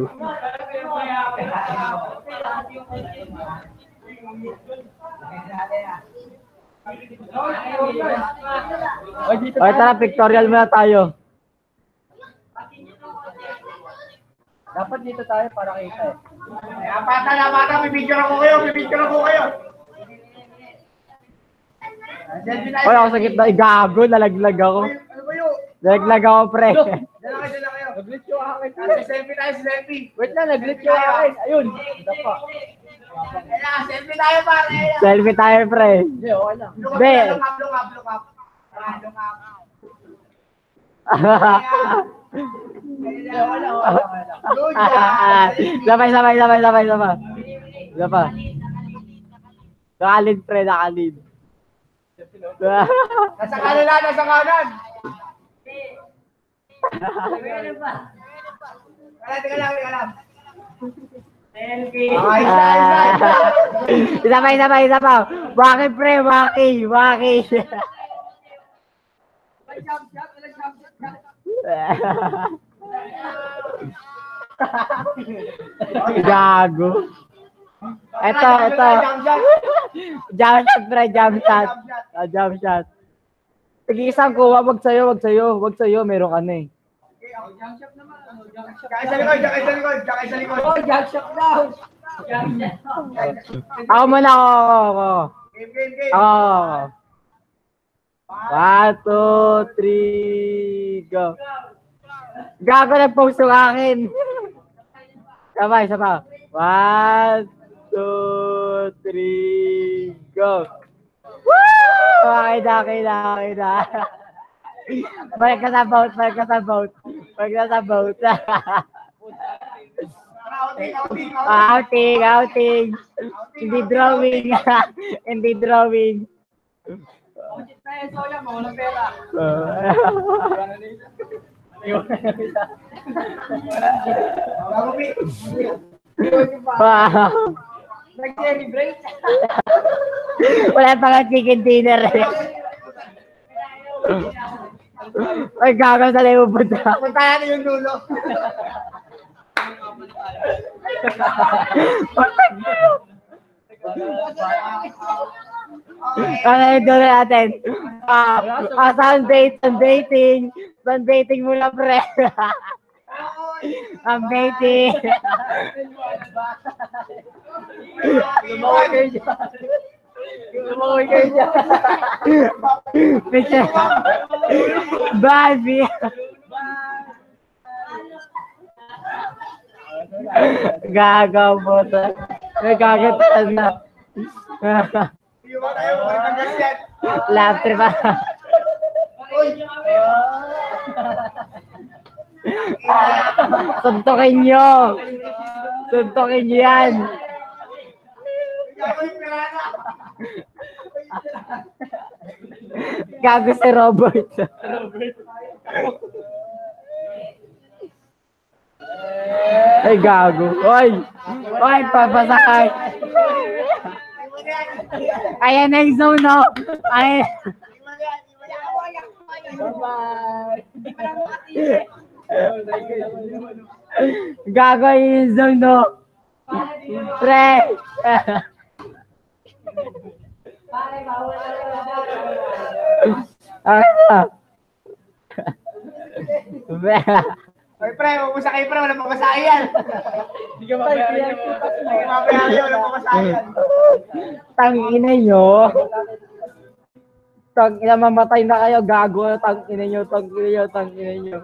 Oy, tara, pictorial muna tayo. Dapat dito tayo para kita eh. Bata, pipicture ako kayo. Oy, ako sa gitna. Gago, nalaglag ako. Ano ba yun? Nalaglag ako, pre. Dala kayo. Nag-glitch yung akin. Selfie tayo, selfie. Wait lang, nag-glitch yung akin. Ayun. Dapa. Selfie tayo, pare. Selfie tayo, pre. Hindi, okay lang. Look Be. up. Hindi, okay lang. Good job. Sabay. Nakalid, pre, nakalid. Nasa kanan. Teka lang. Selfie. Isa pa. Waki, pre, waki. Gago. Ito. Jump shot, pre, jump shot. Tig-isang kuha, wag sa'yo, meron ka na eh. Tsaka sa likod. Oh, jack shot daw. Ako muna, ako. Game. Ako. 1, 2, 3, go. Gago, nag-post yung akin. Sabay. 1, 2, 3, go. Woo! Okay na. Balik ka sa boat. Outing. Hindi drawing. Budget na yan, Soya, mawalang pera. Nag-celebrate. Wala pa nga chicken dinner eh. Ay, gago sa libo punta. Punta natin yung dulo. Ano yung dulo natin? Sundating muna, pre. Ang baiting. Lumakoy kayo dyan. Picture. Bye. Gagaw mo to. Gagatan na. Yung mga tayo, magandang yan. Laugh trip pa. Suntokin nyo yan. Gago si Robert. Ay, gago. Oy, papasakay. Ayan na yung zone, no? Ay. Gago yung zone, no? Pre. Ay, pre, huwag mo sakay, pre. Walang pamasahe yan. Hindi ka mabayaran yan. Hindi ka mabayaran yan. Walang pamasahe yan. Tangina nyo. Tangina, mamatay na kayo. Gago. Tangina nyo, tangina nyo, tangina nyo.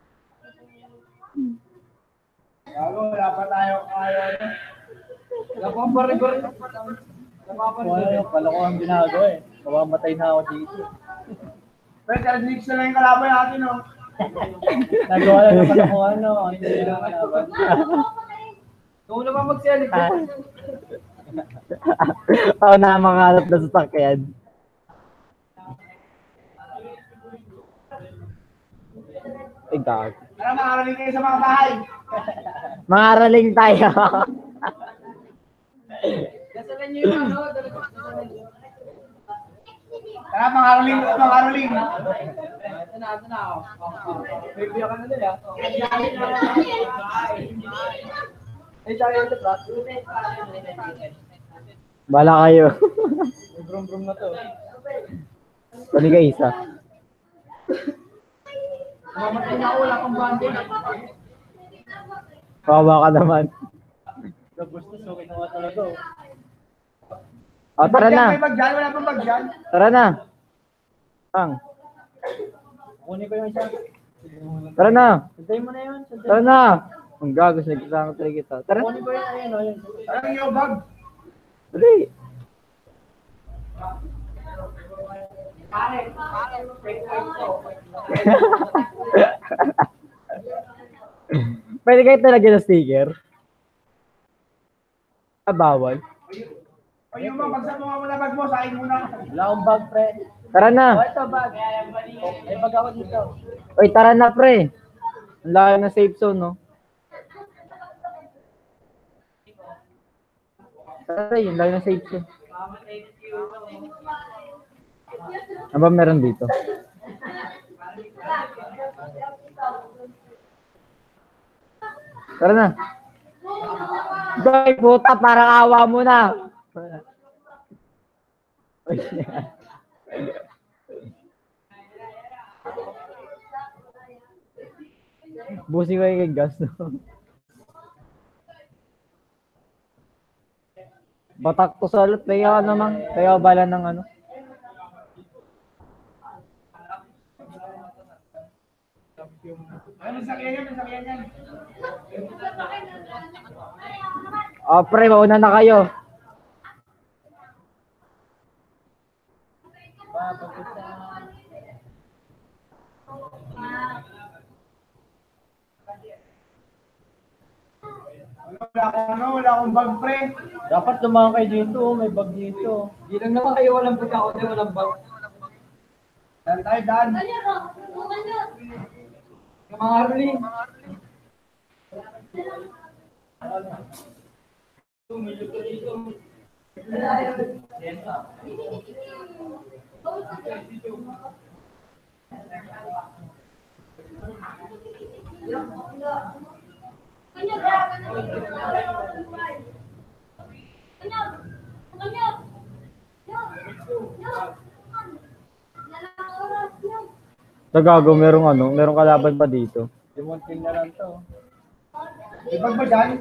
Gago, wala pa tayo kaya. Wala pang bari-bari. Pala ko ang ginagawa eh. Mamamatay na ako dito. Pre, third leagues na lang yung kalaban natin, no? Nagawa na naman ako ano. Hindi lang kalaban. Kung na ba magsiyalig ko? Ako na mangarap na sasakyan. Ay, gago. Tara, makaraling kayo sa mga bahay. Mangaraling tayo. Dasalan niyo yung ano. Tara, makaraling. Ito na. Review ka na nila. Ay, tayo yung teplat. Bala kayo. May brum-brum na to. Pali ka isa. Mamatay na ako, wala kang bandage. Kawawa ka naman. Gusto, so kinuha talaga. O, tara na. May bag dyan, wala pang bag dyan. Tara na. Pang. Kunin ko yung isa. Tara na. Santay mo na yun. Tara na. Ang gago, nagkasama talaga kita. Tara. Kunin ko yung ayun o yun. Tara, yung bag. Dali. Pwede kayo talaga ng sticker? Ah, bawal. O yung mga bagsak mo muna bag mo, sa akin muna. Wala akong bag, pre. Tara na. Oh, ito bag. May bag ako dito. Uy, tara na, pre. Ang laki na safe zone, no? Tara, yung laki na safe zone. Ano ba meron dito? Tara na. Doy, puta, parang awa mo na. Busi ko yung gas, no? Batak ko sa ulit. Kaya naman. Kaya bala ng ano. Ay, masakyan yan. Pre, mauna na kayo. Wala akong bag, pre. Dapat lumakan kayo dito. May bag dito. Di lang naman kayo walang pagkakunin, walang bag. Dan tayo, Dan. Yung mga ruling. Tagago, merong kalaban pa dito. Limunting na lang to. May bag ba dyan?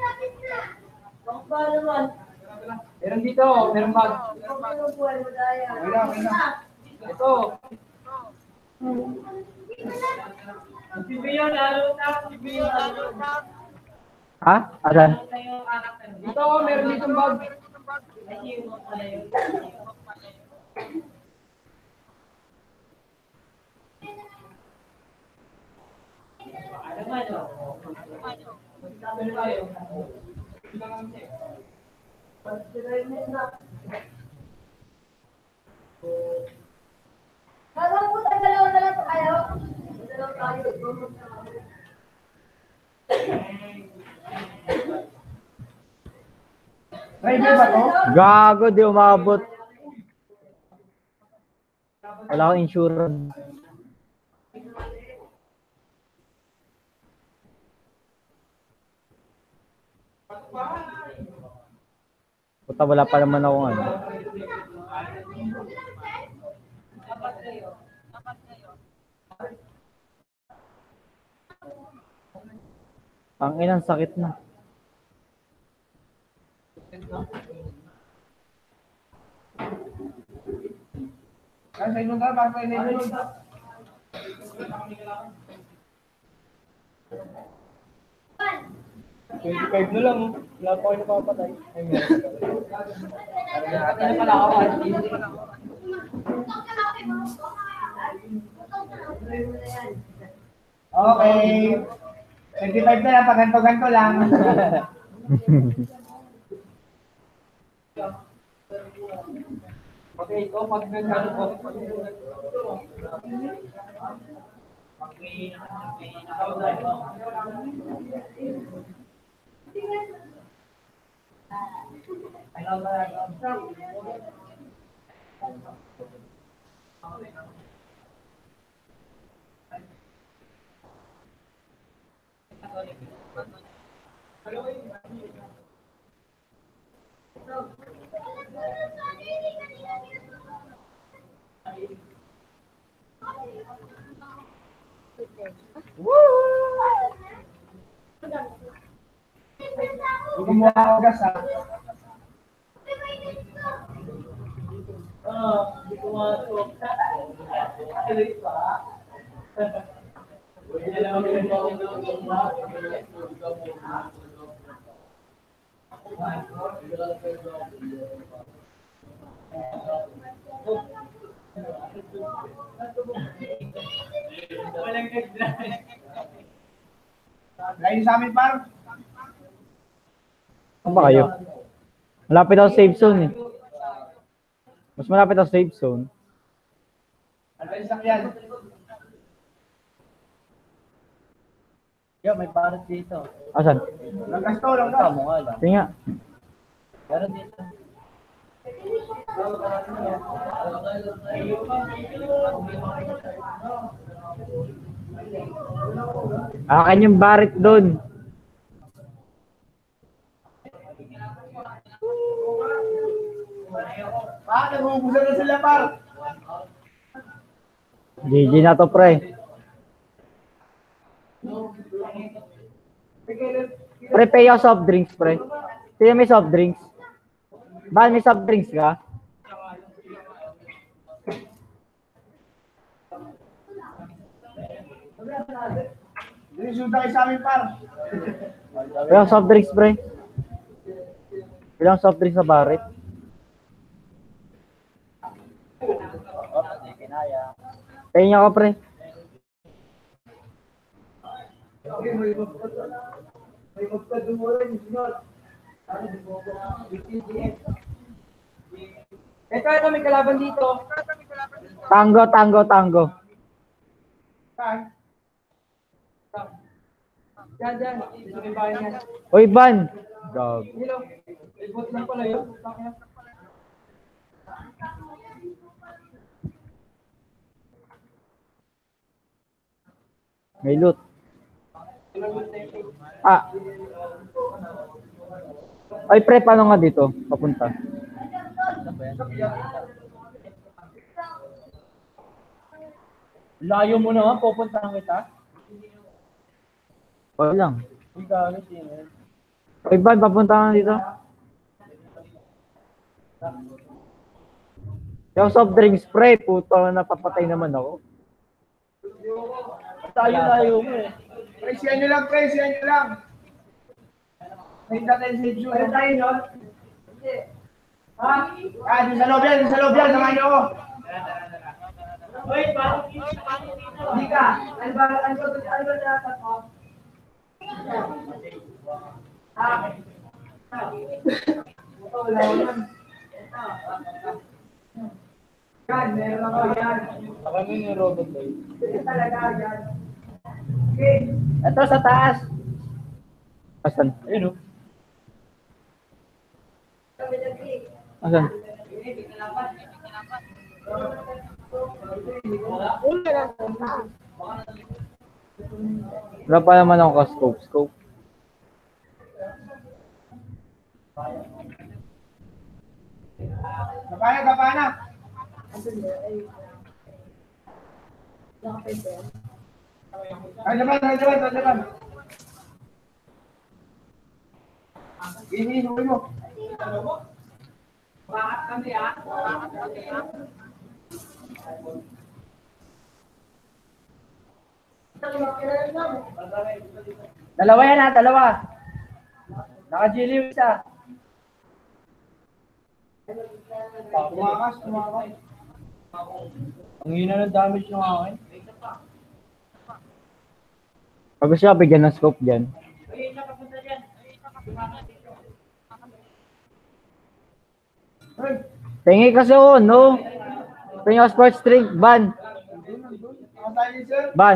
Meron dito, meron bag. Wala. Ito. Sibiyo, lalo na. Ha? Asan? Dito, meron ditong bag. Kala po tayo, dalawa na lang tayo. Dalawa tayo. Driver ba to? Gago, di umabot. Wala akong insurance. Puta, wala pa naman akong ano. Ang inang sakit na. Ay, sa inyo na, bakit sa inyo? 25 na lang. Wala pa kayo napapatay. Ay, meron pa. Ate na pala ako. Okay. 25 na lang, pag ganto-ganto lang. Okay, ito, pag nagkano po. Gumawa ako gas, ha? Hindi ko masok. Tuloy pa. Lain sa amin, par. Saan ba kayo? Malapit ako sa safe zone eh. Mas malapit ako sa safe zone. Ano yung sakyan? Yo, may parrot dito. Asan? Langkas to, langkas. Tama nga lang. Sige nga. Meron dito. Akin yung barit doon. Nag-uubusan na sila, par. GG na to, pre. Pre, pay ako soft drinks, pre. Sino may soft drinks? Ba, may soft drinks ka? Dinisulta kayo sa amin, par. Ilang soft drinks, pre? Ilang soft drinks sa barit? Oh, hindi kinaya. Pay niya ako, pre. Ito, may kalaban dito. Tango, tango, tango. Saan? Diyan, diyan. Dito may bahay niyan. Oy, Van. Gag. Hello. Ibot lang pala yun. Takya. May loot. Ah. Ay, pre, paano nga dito? Papunta. Layo mo na nga, pupuntahan kita. Wala lang. Uy, gamit yun. Oy, Van, papunta ka na dito. Yung soft drinks, pre. Puto, napapatay naman ako. Layo mo eh. Presiyan nyo lang, presiyan nyo lang. May natin sa issue. Ano tayo, no? Ha? Ah, di sa loob yan, di sa loob yan. Samahan nyo ako. Wait, bakit? Hindi ka. Ano ba na tatlo? Ha? Ito, wala ko yan. Yan, meron ako yan. Ako mo yung robot boy. Ito talaga, yan. Okay. Ito sa taas. Asan? Ayun o. Asan? Wala pa naman ako ka-scope. Scope. Kapana, kapana. Ay, naman. Iniinuwi mo. Dalawa yan ha, dalawa. Naka-G-Liw isa. Tumakas. Ang hina ng damage ng akin. Pag gusto siya, bigyan ng scope dyan. Tingi kasi ako, no? Tingi ako sports drink, ban. Naka-silencer. Ban.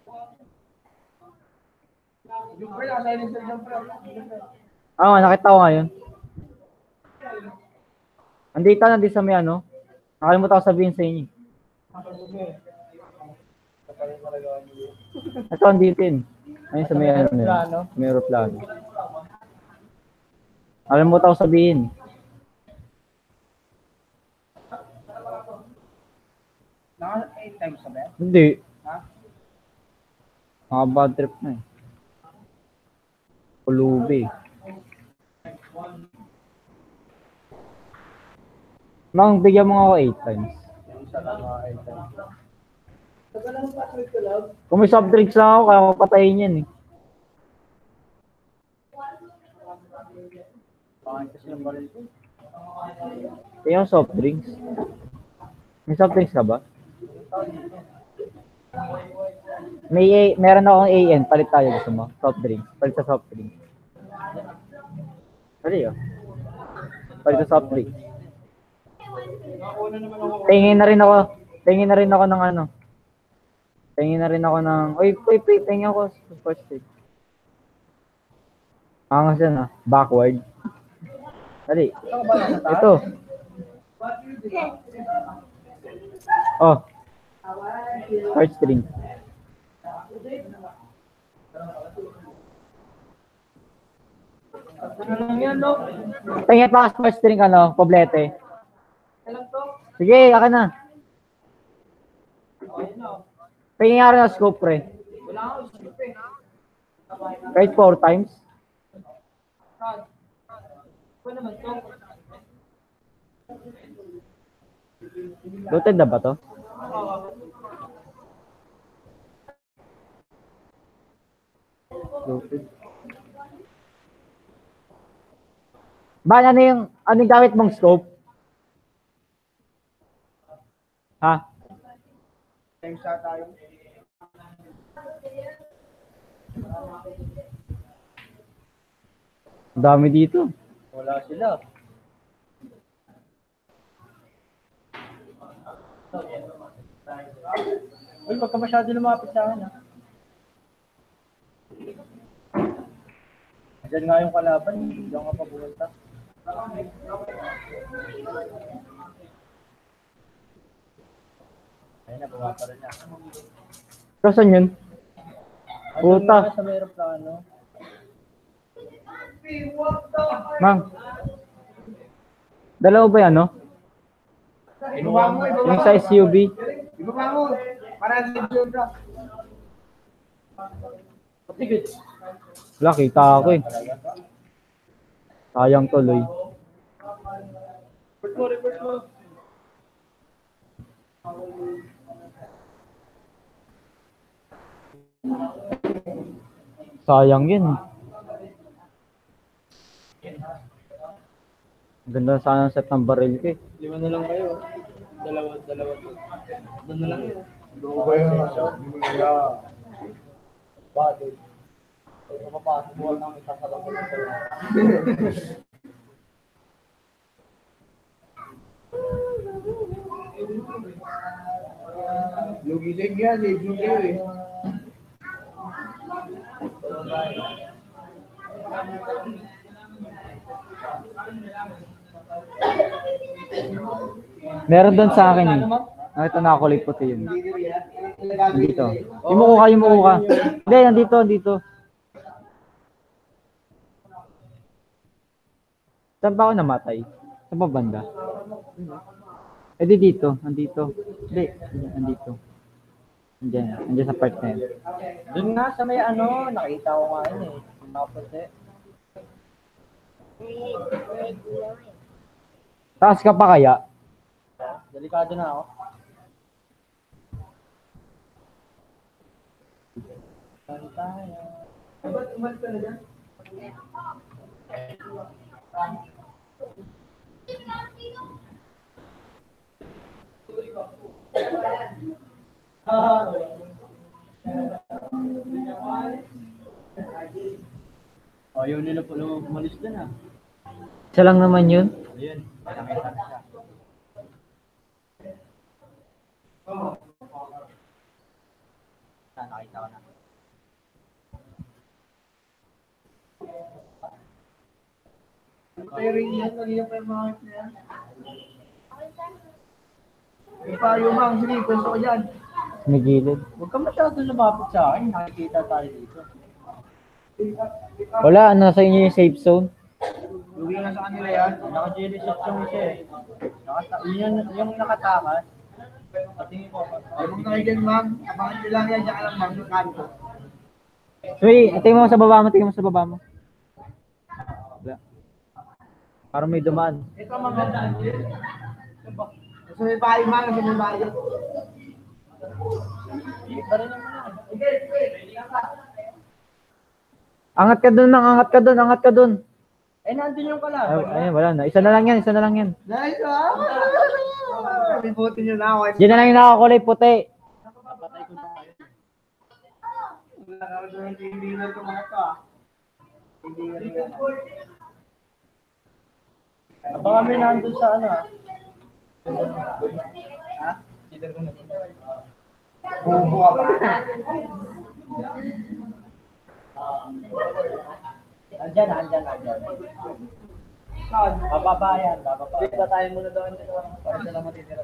Yung pre, naka-silencer dyan pre. Nakita ko ngayon. Nandito sa may ano. Nakalimutan ko sabihin sa inyo. Ito, andito yun. Ayun sa may ano. May aeroplano. Nakalimutan ko sabihin. Naka 8 times na ba yan? Hindi. Ha? Bad trip na eh. Pulubi. Mang, bigyan mo nga ako 8 times. Isa lang mga 8 times. Kung may soft drinks lang ako, kaya ko patayin yan eh. Pangit kasi ng baril ko. Kaya yung soft drinks. May soft drinks ka ba? Meron akong AN, palit tayo gusto mo. Soft drinks. Palit sa soft drinks. Dali oh. Palit sa soft drinks. Tingin na rin ako ng ano. Tingin na rin ako ng, tingin ako sa first stage. Angas yan ah, backward. Dali. Ito. Oh. First string. Tingin pa ka first string ano, poblete. Sige, akin na. Tingin nga rin ang scope pre. Kahit 4 times. Loaded na ba to? Loaded. Ba, ano yung gamit mong scope? Ha? Times sa tayo. Ang dami dito. Wala sila. Uy, wag ka masyado lumapit sa akin ha. Diyan nga yung kalaban, hindi ka pa pumunta. Ayun na, bumapa rin na. Pero saan yun? Andun Puta. nga sa may aeroplano. Mang. Dalawa ba yan, no? Ibaba mo. Yung sa SUV. Ibaba mo. Para sa yung drop. Wala, kita ako eh. Sayang tuloy. Report mo. Sayang yun. Ang ganda sana ng set ng baril ko eh. 5 na lang kayo. Dalawa. Doon na lang yun. Doon ba yun? Yeah. Bakit? Kung mapasok mo lang may sasalang ko sa Lugi-lig yan. Lugi eh. Meron doon sa akin eh. Ito nakakulay puti yun. Nandito. Yung muko ka. Hindi, nandito. Saan ba ako namatay? Saan ba banda? Eh di dito, nandito. Hindi, nandito. Andiyan sa part na yun. Doon nga sa may ano, nakita ko nga yun eh. Nakapunti. Taas ka pa kaya? Delikado na ako. Saan tayo? Ba't umalis ka na dyan? Ayaw nila po umalis dun ah. Isa lang naman yun. Ayun, nakita na siya. Nakita ko na. Pero yan, kanina pa yung mga hit na yan. May payo, Mang. Sige, pwesto ko dyan. May gilid. Huwag ka masyado lumapit sa akin. Nakikita tayo dito. Wala, nasa inyo yung safe zone. Luwi nga sa kanila yan. Naka-jelly shot yung isa eh. Yung nakatakas. Patingin ko. Huwag mong nakigyan, Mang. Abangan nyo lang yan. Diyan ka lang, Mang. Yung kanto. Uy, tingin mo sa baba mo, tingin mo sa baba mo. Wala. Parang may dumaan. Ito, mga Nasa may bahay, Mang. Nasa may bahay. Sige, sige. Angat ka dun, angat ka dun, angat ka dun. Eh, nandun yung kalaban. Ayun, wala na. Isa na lang yan, isa na lang yan. Nice, ah! Libutin nyo na ako. Diyan na lang yung nakakulay puti. Papatay ko na kayo. Wala ka doon yung tindihan ko mga to, ah. Tindihan ko yan. Baka may nandun sa ano ah. Ha? Bubo ka ba? Andyan. Bababa yan, bababa. Dito tayo muna doon. Para sila matitira.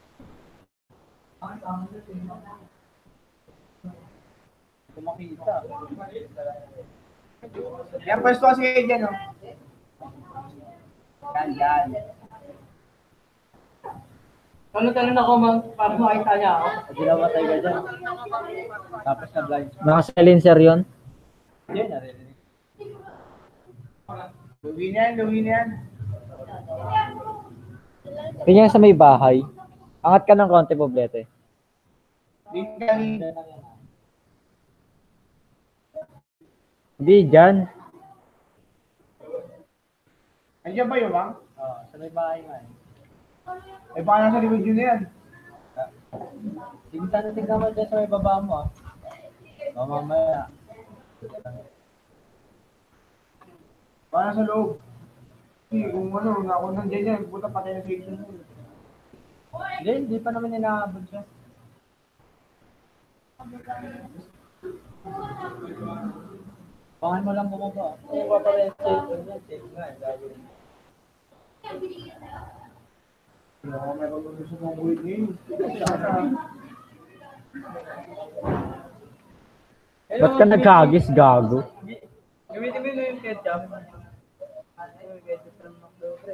Kumakita. Yan, pwesto kasi kayo dyan, oh. Yan. Tanong ako, Mang, para makita niya ako. Pag namatay ka dyan. Tapos na blind. Naka-silencer yun. Yan, naririnig. Luwi na yan. Kanya sa may bahay. Angat ka ng konti, Poblete. Hindi, dyan. Andiyan ba yun, Mang? Oo, sa may bahay nga eh. Eh, baka nasa likod yun na yan. Sige, sana tingnan mo dyan sa may baba mo ah. Mamamaya. Baka nasa loob. Kung ano, ako nandiyan yan, puta patay na station mo. Hindi pa naman inaabot siya. Pangan mo lang bumaba. Kung papalit safe nga. Gagawin. Hindi ako may pag-gusto mong buwit ngayon. Ba't ka nagkagis, gago? Gamitin mo yung ketchup. Yung ketchup ng McDo, pre.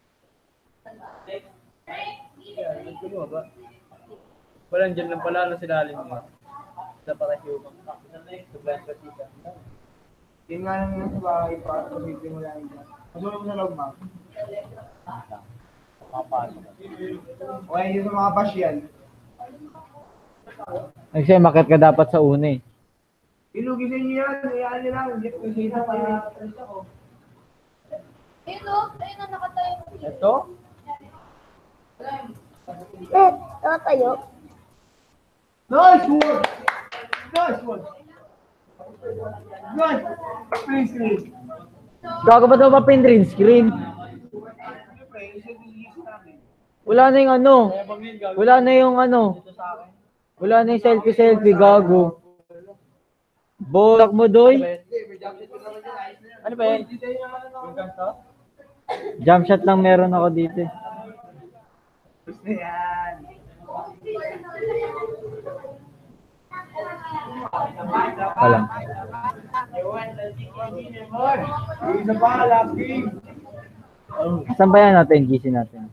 Yan, nagkulo ba? Walang dyan lang pala na silalim mo. Napaka-human. Sobrang kasita. Yun nga naman yung sa bahay para pag-ibig mo lang dyan. Masulog mo sa loob, Mang. Papasok. Okay, yun sa mga pasyan. Kasi makit ka dapat sa una eh. Ilugisin niyo yan, hayaan niyo lang. Hindi ko sino para ko. Ayun o, ayun na nakatayo. Ito? Nakatayo. Nice one! Nice one! Nice! Please, please. Gago ba daw ba pin green screen? Siyempre, isa yung list namin. Wala na yung ano. Wala na yung ano. Wala na yung selfie, gago. Bolak mo, doy. Ano ba yan? Yung ganito? Jump shot lang meron ako dito eh. Gusto yan. Walang. Isa pa, last game. Saan ba yan natin, GC natin?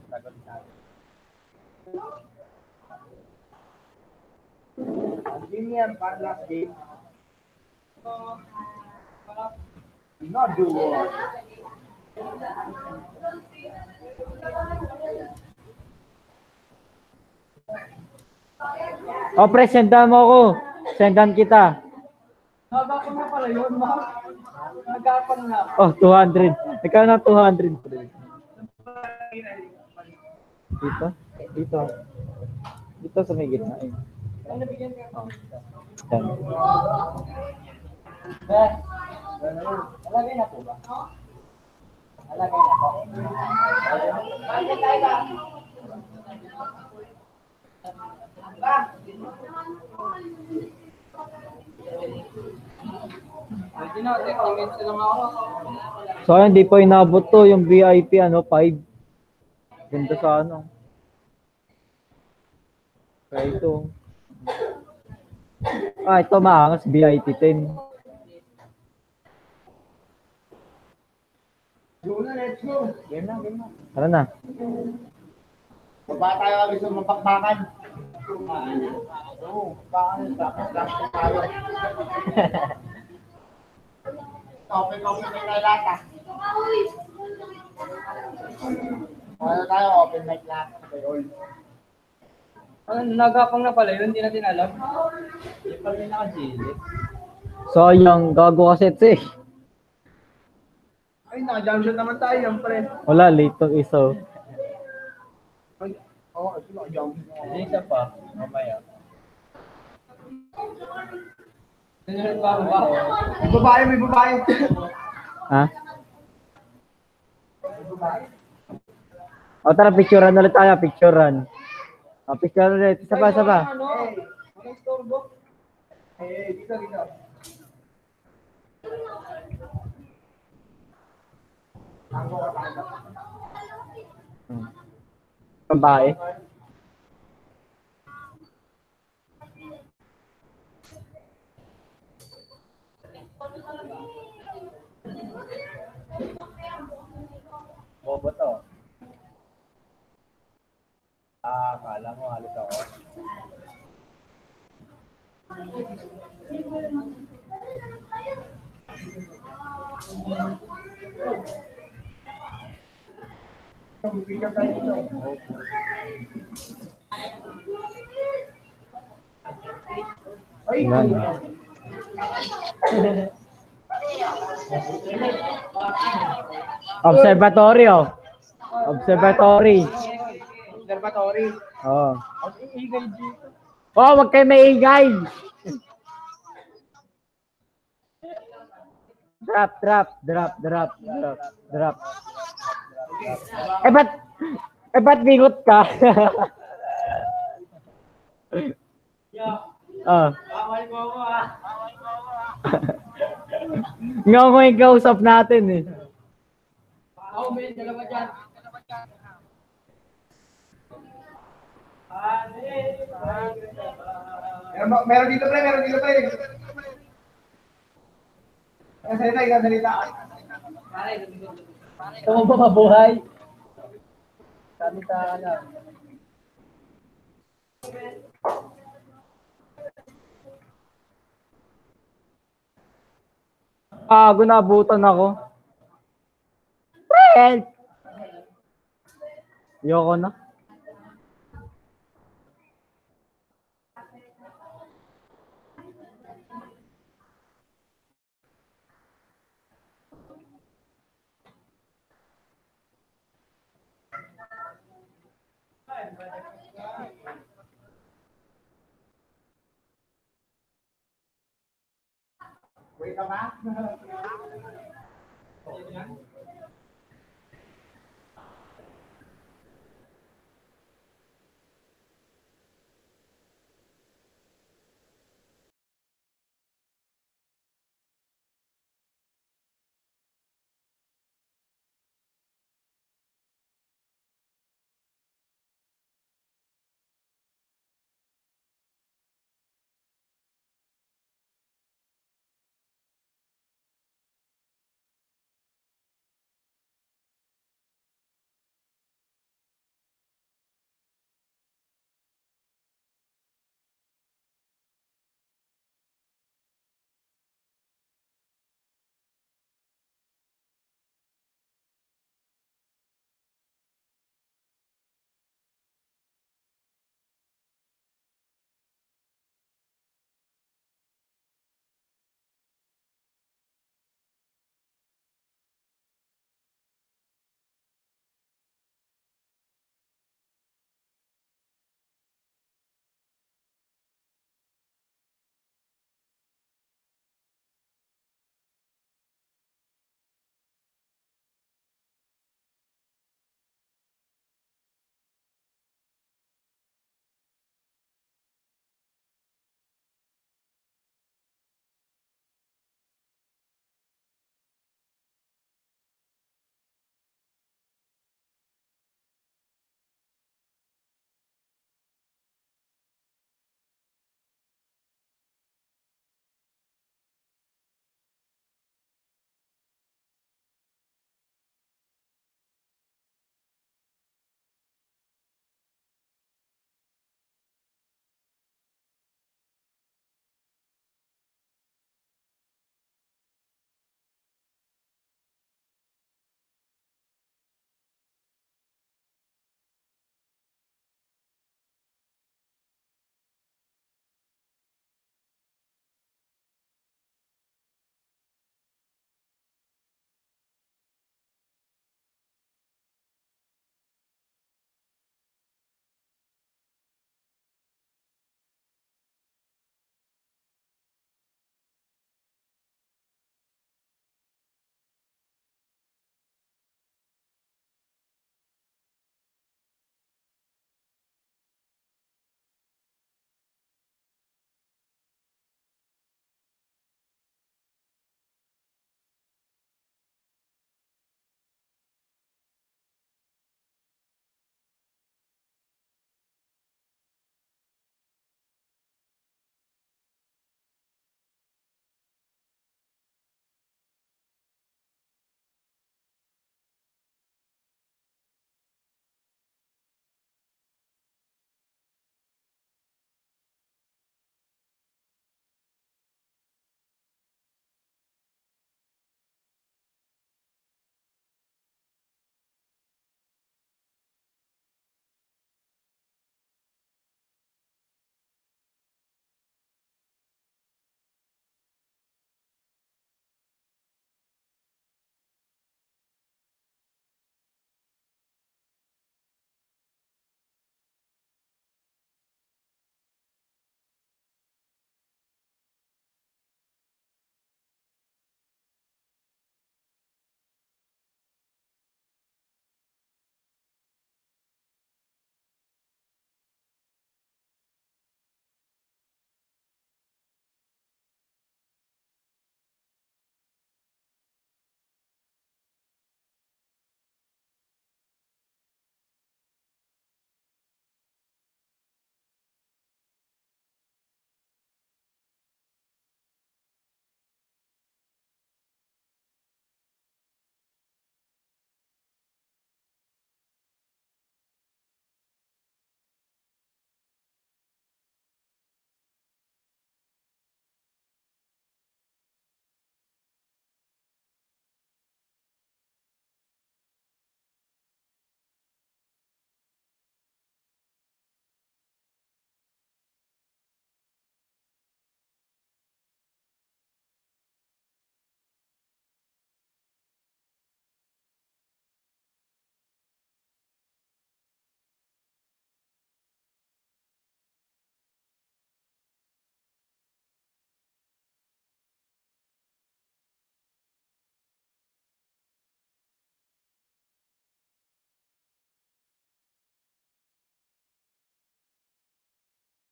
Last game yan, para last game. Not do what. O, pre, sendan mo ako. Sendan kita. Nagapang na pala yun, ma. Nagapang na. Oh, 200. Ikaw na 200, pre. Dito? Dito. Dito sa may gitna. Eh. Ay, nabigyan ka. Oh. Yan. Alagay na po ba? Alagay na po. Hindi na, tingin sila mga ako. So, ayun, di pa inabot to. Yung VIP, 5. Ganda sa Kaya ito. Ito maangas. VIP 10. Go na, let's go. Game na, game na. Tara na. Baba tayo gusto mapakbakan. Oo, bakit lang tayo. Open mic na lata. Ano tayo, open mic lata. Ano, nagapang na pala yun, hindi natin alam. Hindi pala yung naka-gilid. So, yung gago kasi ito eh. Ay, naka-jump shot naman tayo, yan pre. Wala, late tong isa. Ay, oo, ito naka-jump shot. Hindi isa pa, mamaya. Sinunod pa ako ba? May babae, may babae. Ha? O, tara, picturean ulit tayo. Picturean. O, picturean ulit. Isa pa, isa pa. Ano? Anong storbo? Dito, dito. Babae. Bobo to. Akala mo halos ako. Ay, Yan. Observatory, oh. Observatory. observatory. Oh. Ang ingay dito. Oh, wag kayo maingay. Drop, drop, drop, drop, drop, drop. Ba't bingot ka? Oh. Bawal mo ako ah. Nga mo yung kausap natin eh. Ako may dalawa dyan. Meron dito pre, meron dito pre. Salita. Ito mo ba mabuhay? Salita ka lang. Gunabutan ako. Help! Yoko na. Wait ka ba?